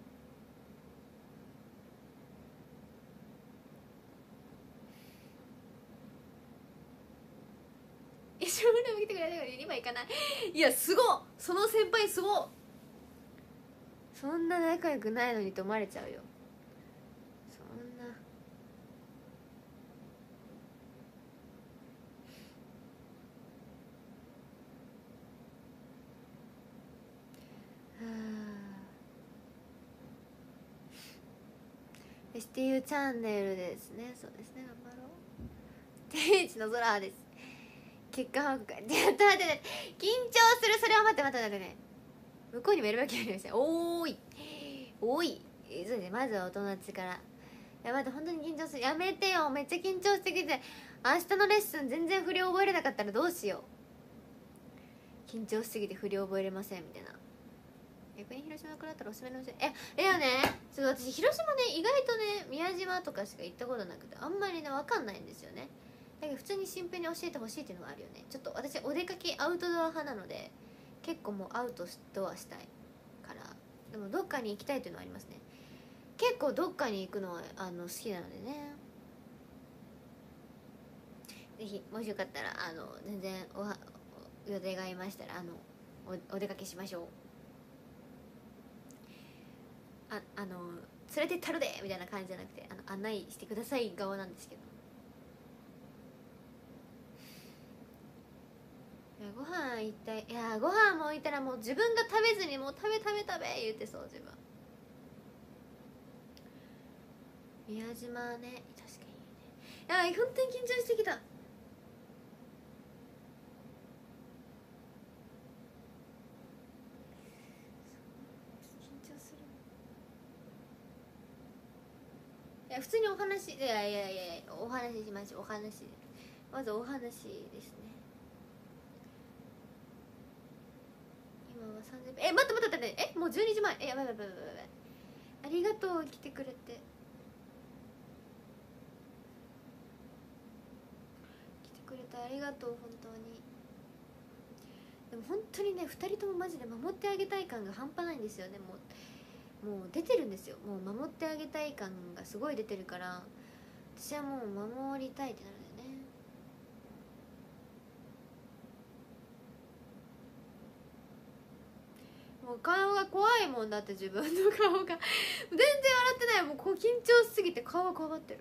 一緒にも来てくれたから今行かない。いやすごっ、その先輩すごっ。そんな仲良くないのにと思われちゃうよ。そんなエスティーユー チャンネルですね。そうですね、頑張ろう。天一の空です。結果報告。ちょっと待って待って、緊張する。それは待って待って待ってね。向こうにもやるわけありません。おーいおい、そうね、まずはお友達から。いや待って、本当に緊張する。やめてよ、めっちゃ緊張してきて。明日のレッスン全然振り覚えれなかったらどうしよう。緊張しすぎて振り覚えれませんみたいな。逆に広島からだったらおすすめの店、ええやね、ちょっと私広島ね意外とね宮島とかしか行ったことなくて、あんまりね分かんないんですよね。だけど普通にシンプルに教えてほしいっていうのがあるよね。ちょっと私お出かけアウトドア派なので結構もうアウトドアしたいから、でもどっかに行きたいっていうのはありますね。結構どっかに行くのはあの好きなのでね、ぜひもしよかったらあの全然おは予定がありましたらあの お, お出かけしましょう。ああの連れてったるでみたいな感じじゃなくて、あの案内してください側なんですけど、いやご飯行ったい。いやご飯も置いたらもう自分が食べずにもう食べ食べ食べ言ってそう自分。宮島ね、確かにいいね。いや本当に緊張してきた。いや普通にお話、いやいやいやお話ししましょう。お話、まずお話ですね。今はさんじゅっぷん。え待って待って待って、えもうじゅうにじまえ。えやばいやばいやばいやばい。ありがとう来てくれて。来てくれてありがとう本当に。でも本当にねふたりともマジで守ってあげたい感が半端ないんですよね。もうもう出てるんですよ。もう守ってあげたい感がすごい出てるから、私はもう守りたいってなるんだよね。もう顔が怖いもんだって、自分の顔が全然笑ってない。もうこう緊張しすぎて顔が怖がってる。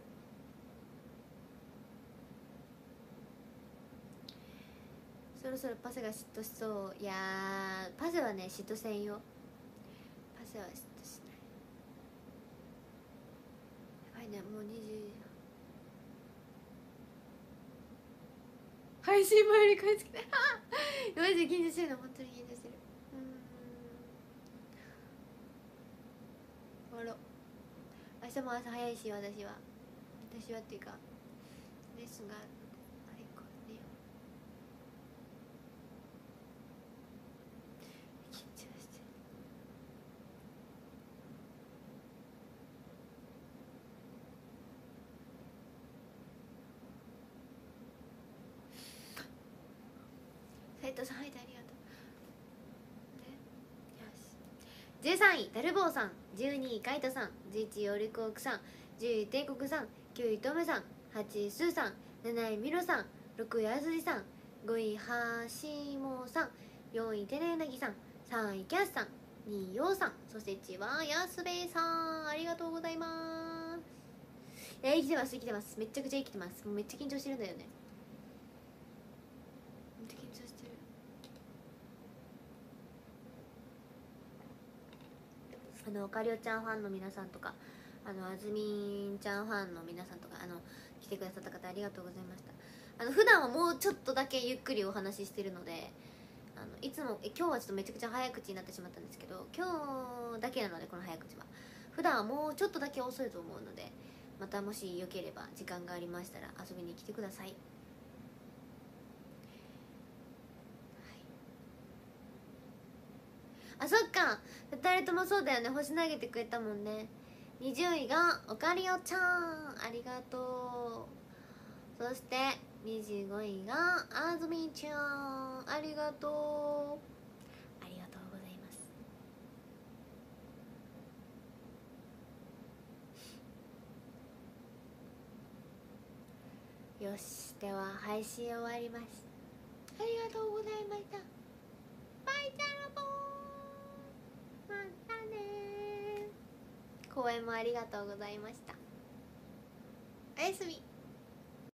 そろそろパセが嫉妬しそう。いやーパセはね嫉妬せんよ。パセは嫉妬しない。やばいね、もうにじ配信前に買い付けてマジで緊張してるの。本当に緊張してる。うーん終わろう。明日も朝早いし、私は私はっていうかレッスンがあるのであれかね。緊張してる。斉藤さん入ってありがとう。でよし、 じゅうさんいダルボーさん、じゅうにいカイトさん、じゅういちいオリコークさん、じゅうい帝国さん、きゅういトムさん、はちいスーさん、なないミロさん、ろくいあずじさん、ごいはしもさん、よんいテレウナギさん、さんいキャスさん、にいヨウさん、そしていちいはやすべいさん、ありがとうございます。いや生きてます生きてます、めっちゃくちゃ生きてます。もうめっちゃ緊張してるんだよね、めっちゃ緊張してる。あのかりおちゃんファンの皆さんとか、あのあずみんちゃんファンの皆さんとか、あの来てくださった方ありがとうございました。あの普段はもうちょっとだけゆっくりお話ししてるので、あのいつもえ今日はちょっとめちゃくちゃ早口になってしまったんですけど、今日だけなのでこの早口は。普段はもうちょっとだけ遅いと思うので、またもしよければ時間がありましたら遊びに来てください。あ、そっか、ふたりともそうだよね、星投げてくれたもんね。にじゅういがおかりおちゃん、ありがとう。そしてにじゅうごいがあずみちゃん、ありがとう、ありがとうございます。よし、では配信終わります。ありがとうございました。バイチャラボー、またねー。公演もありがとうございました。おやすみ。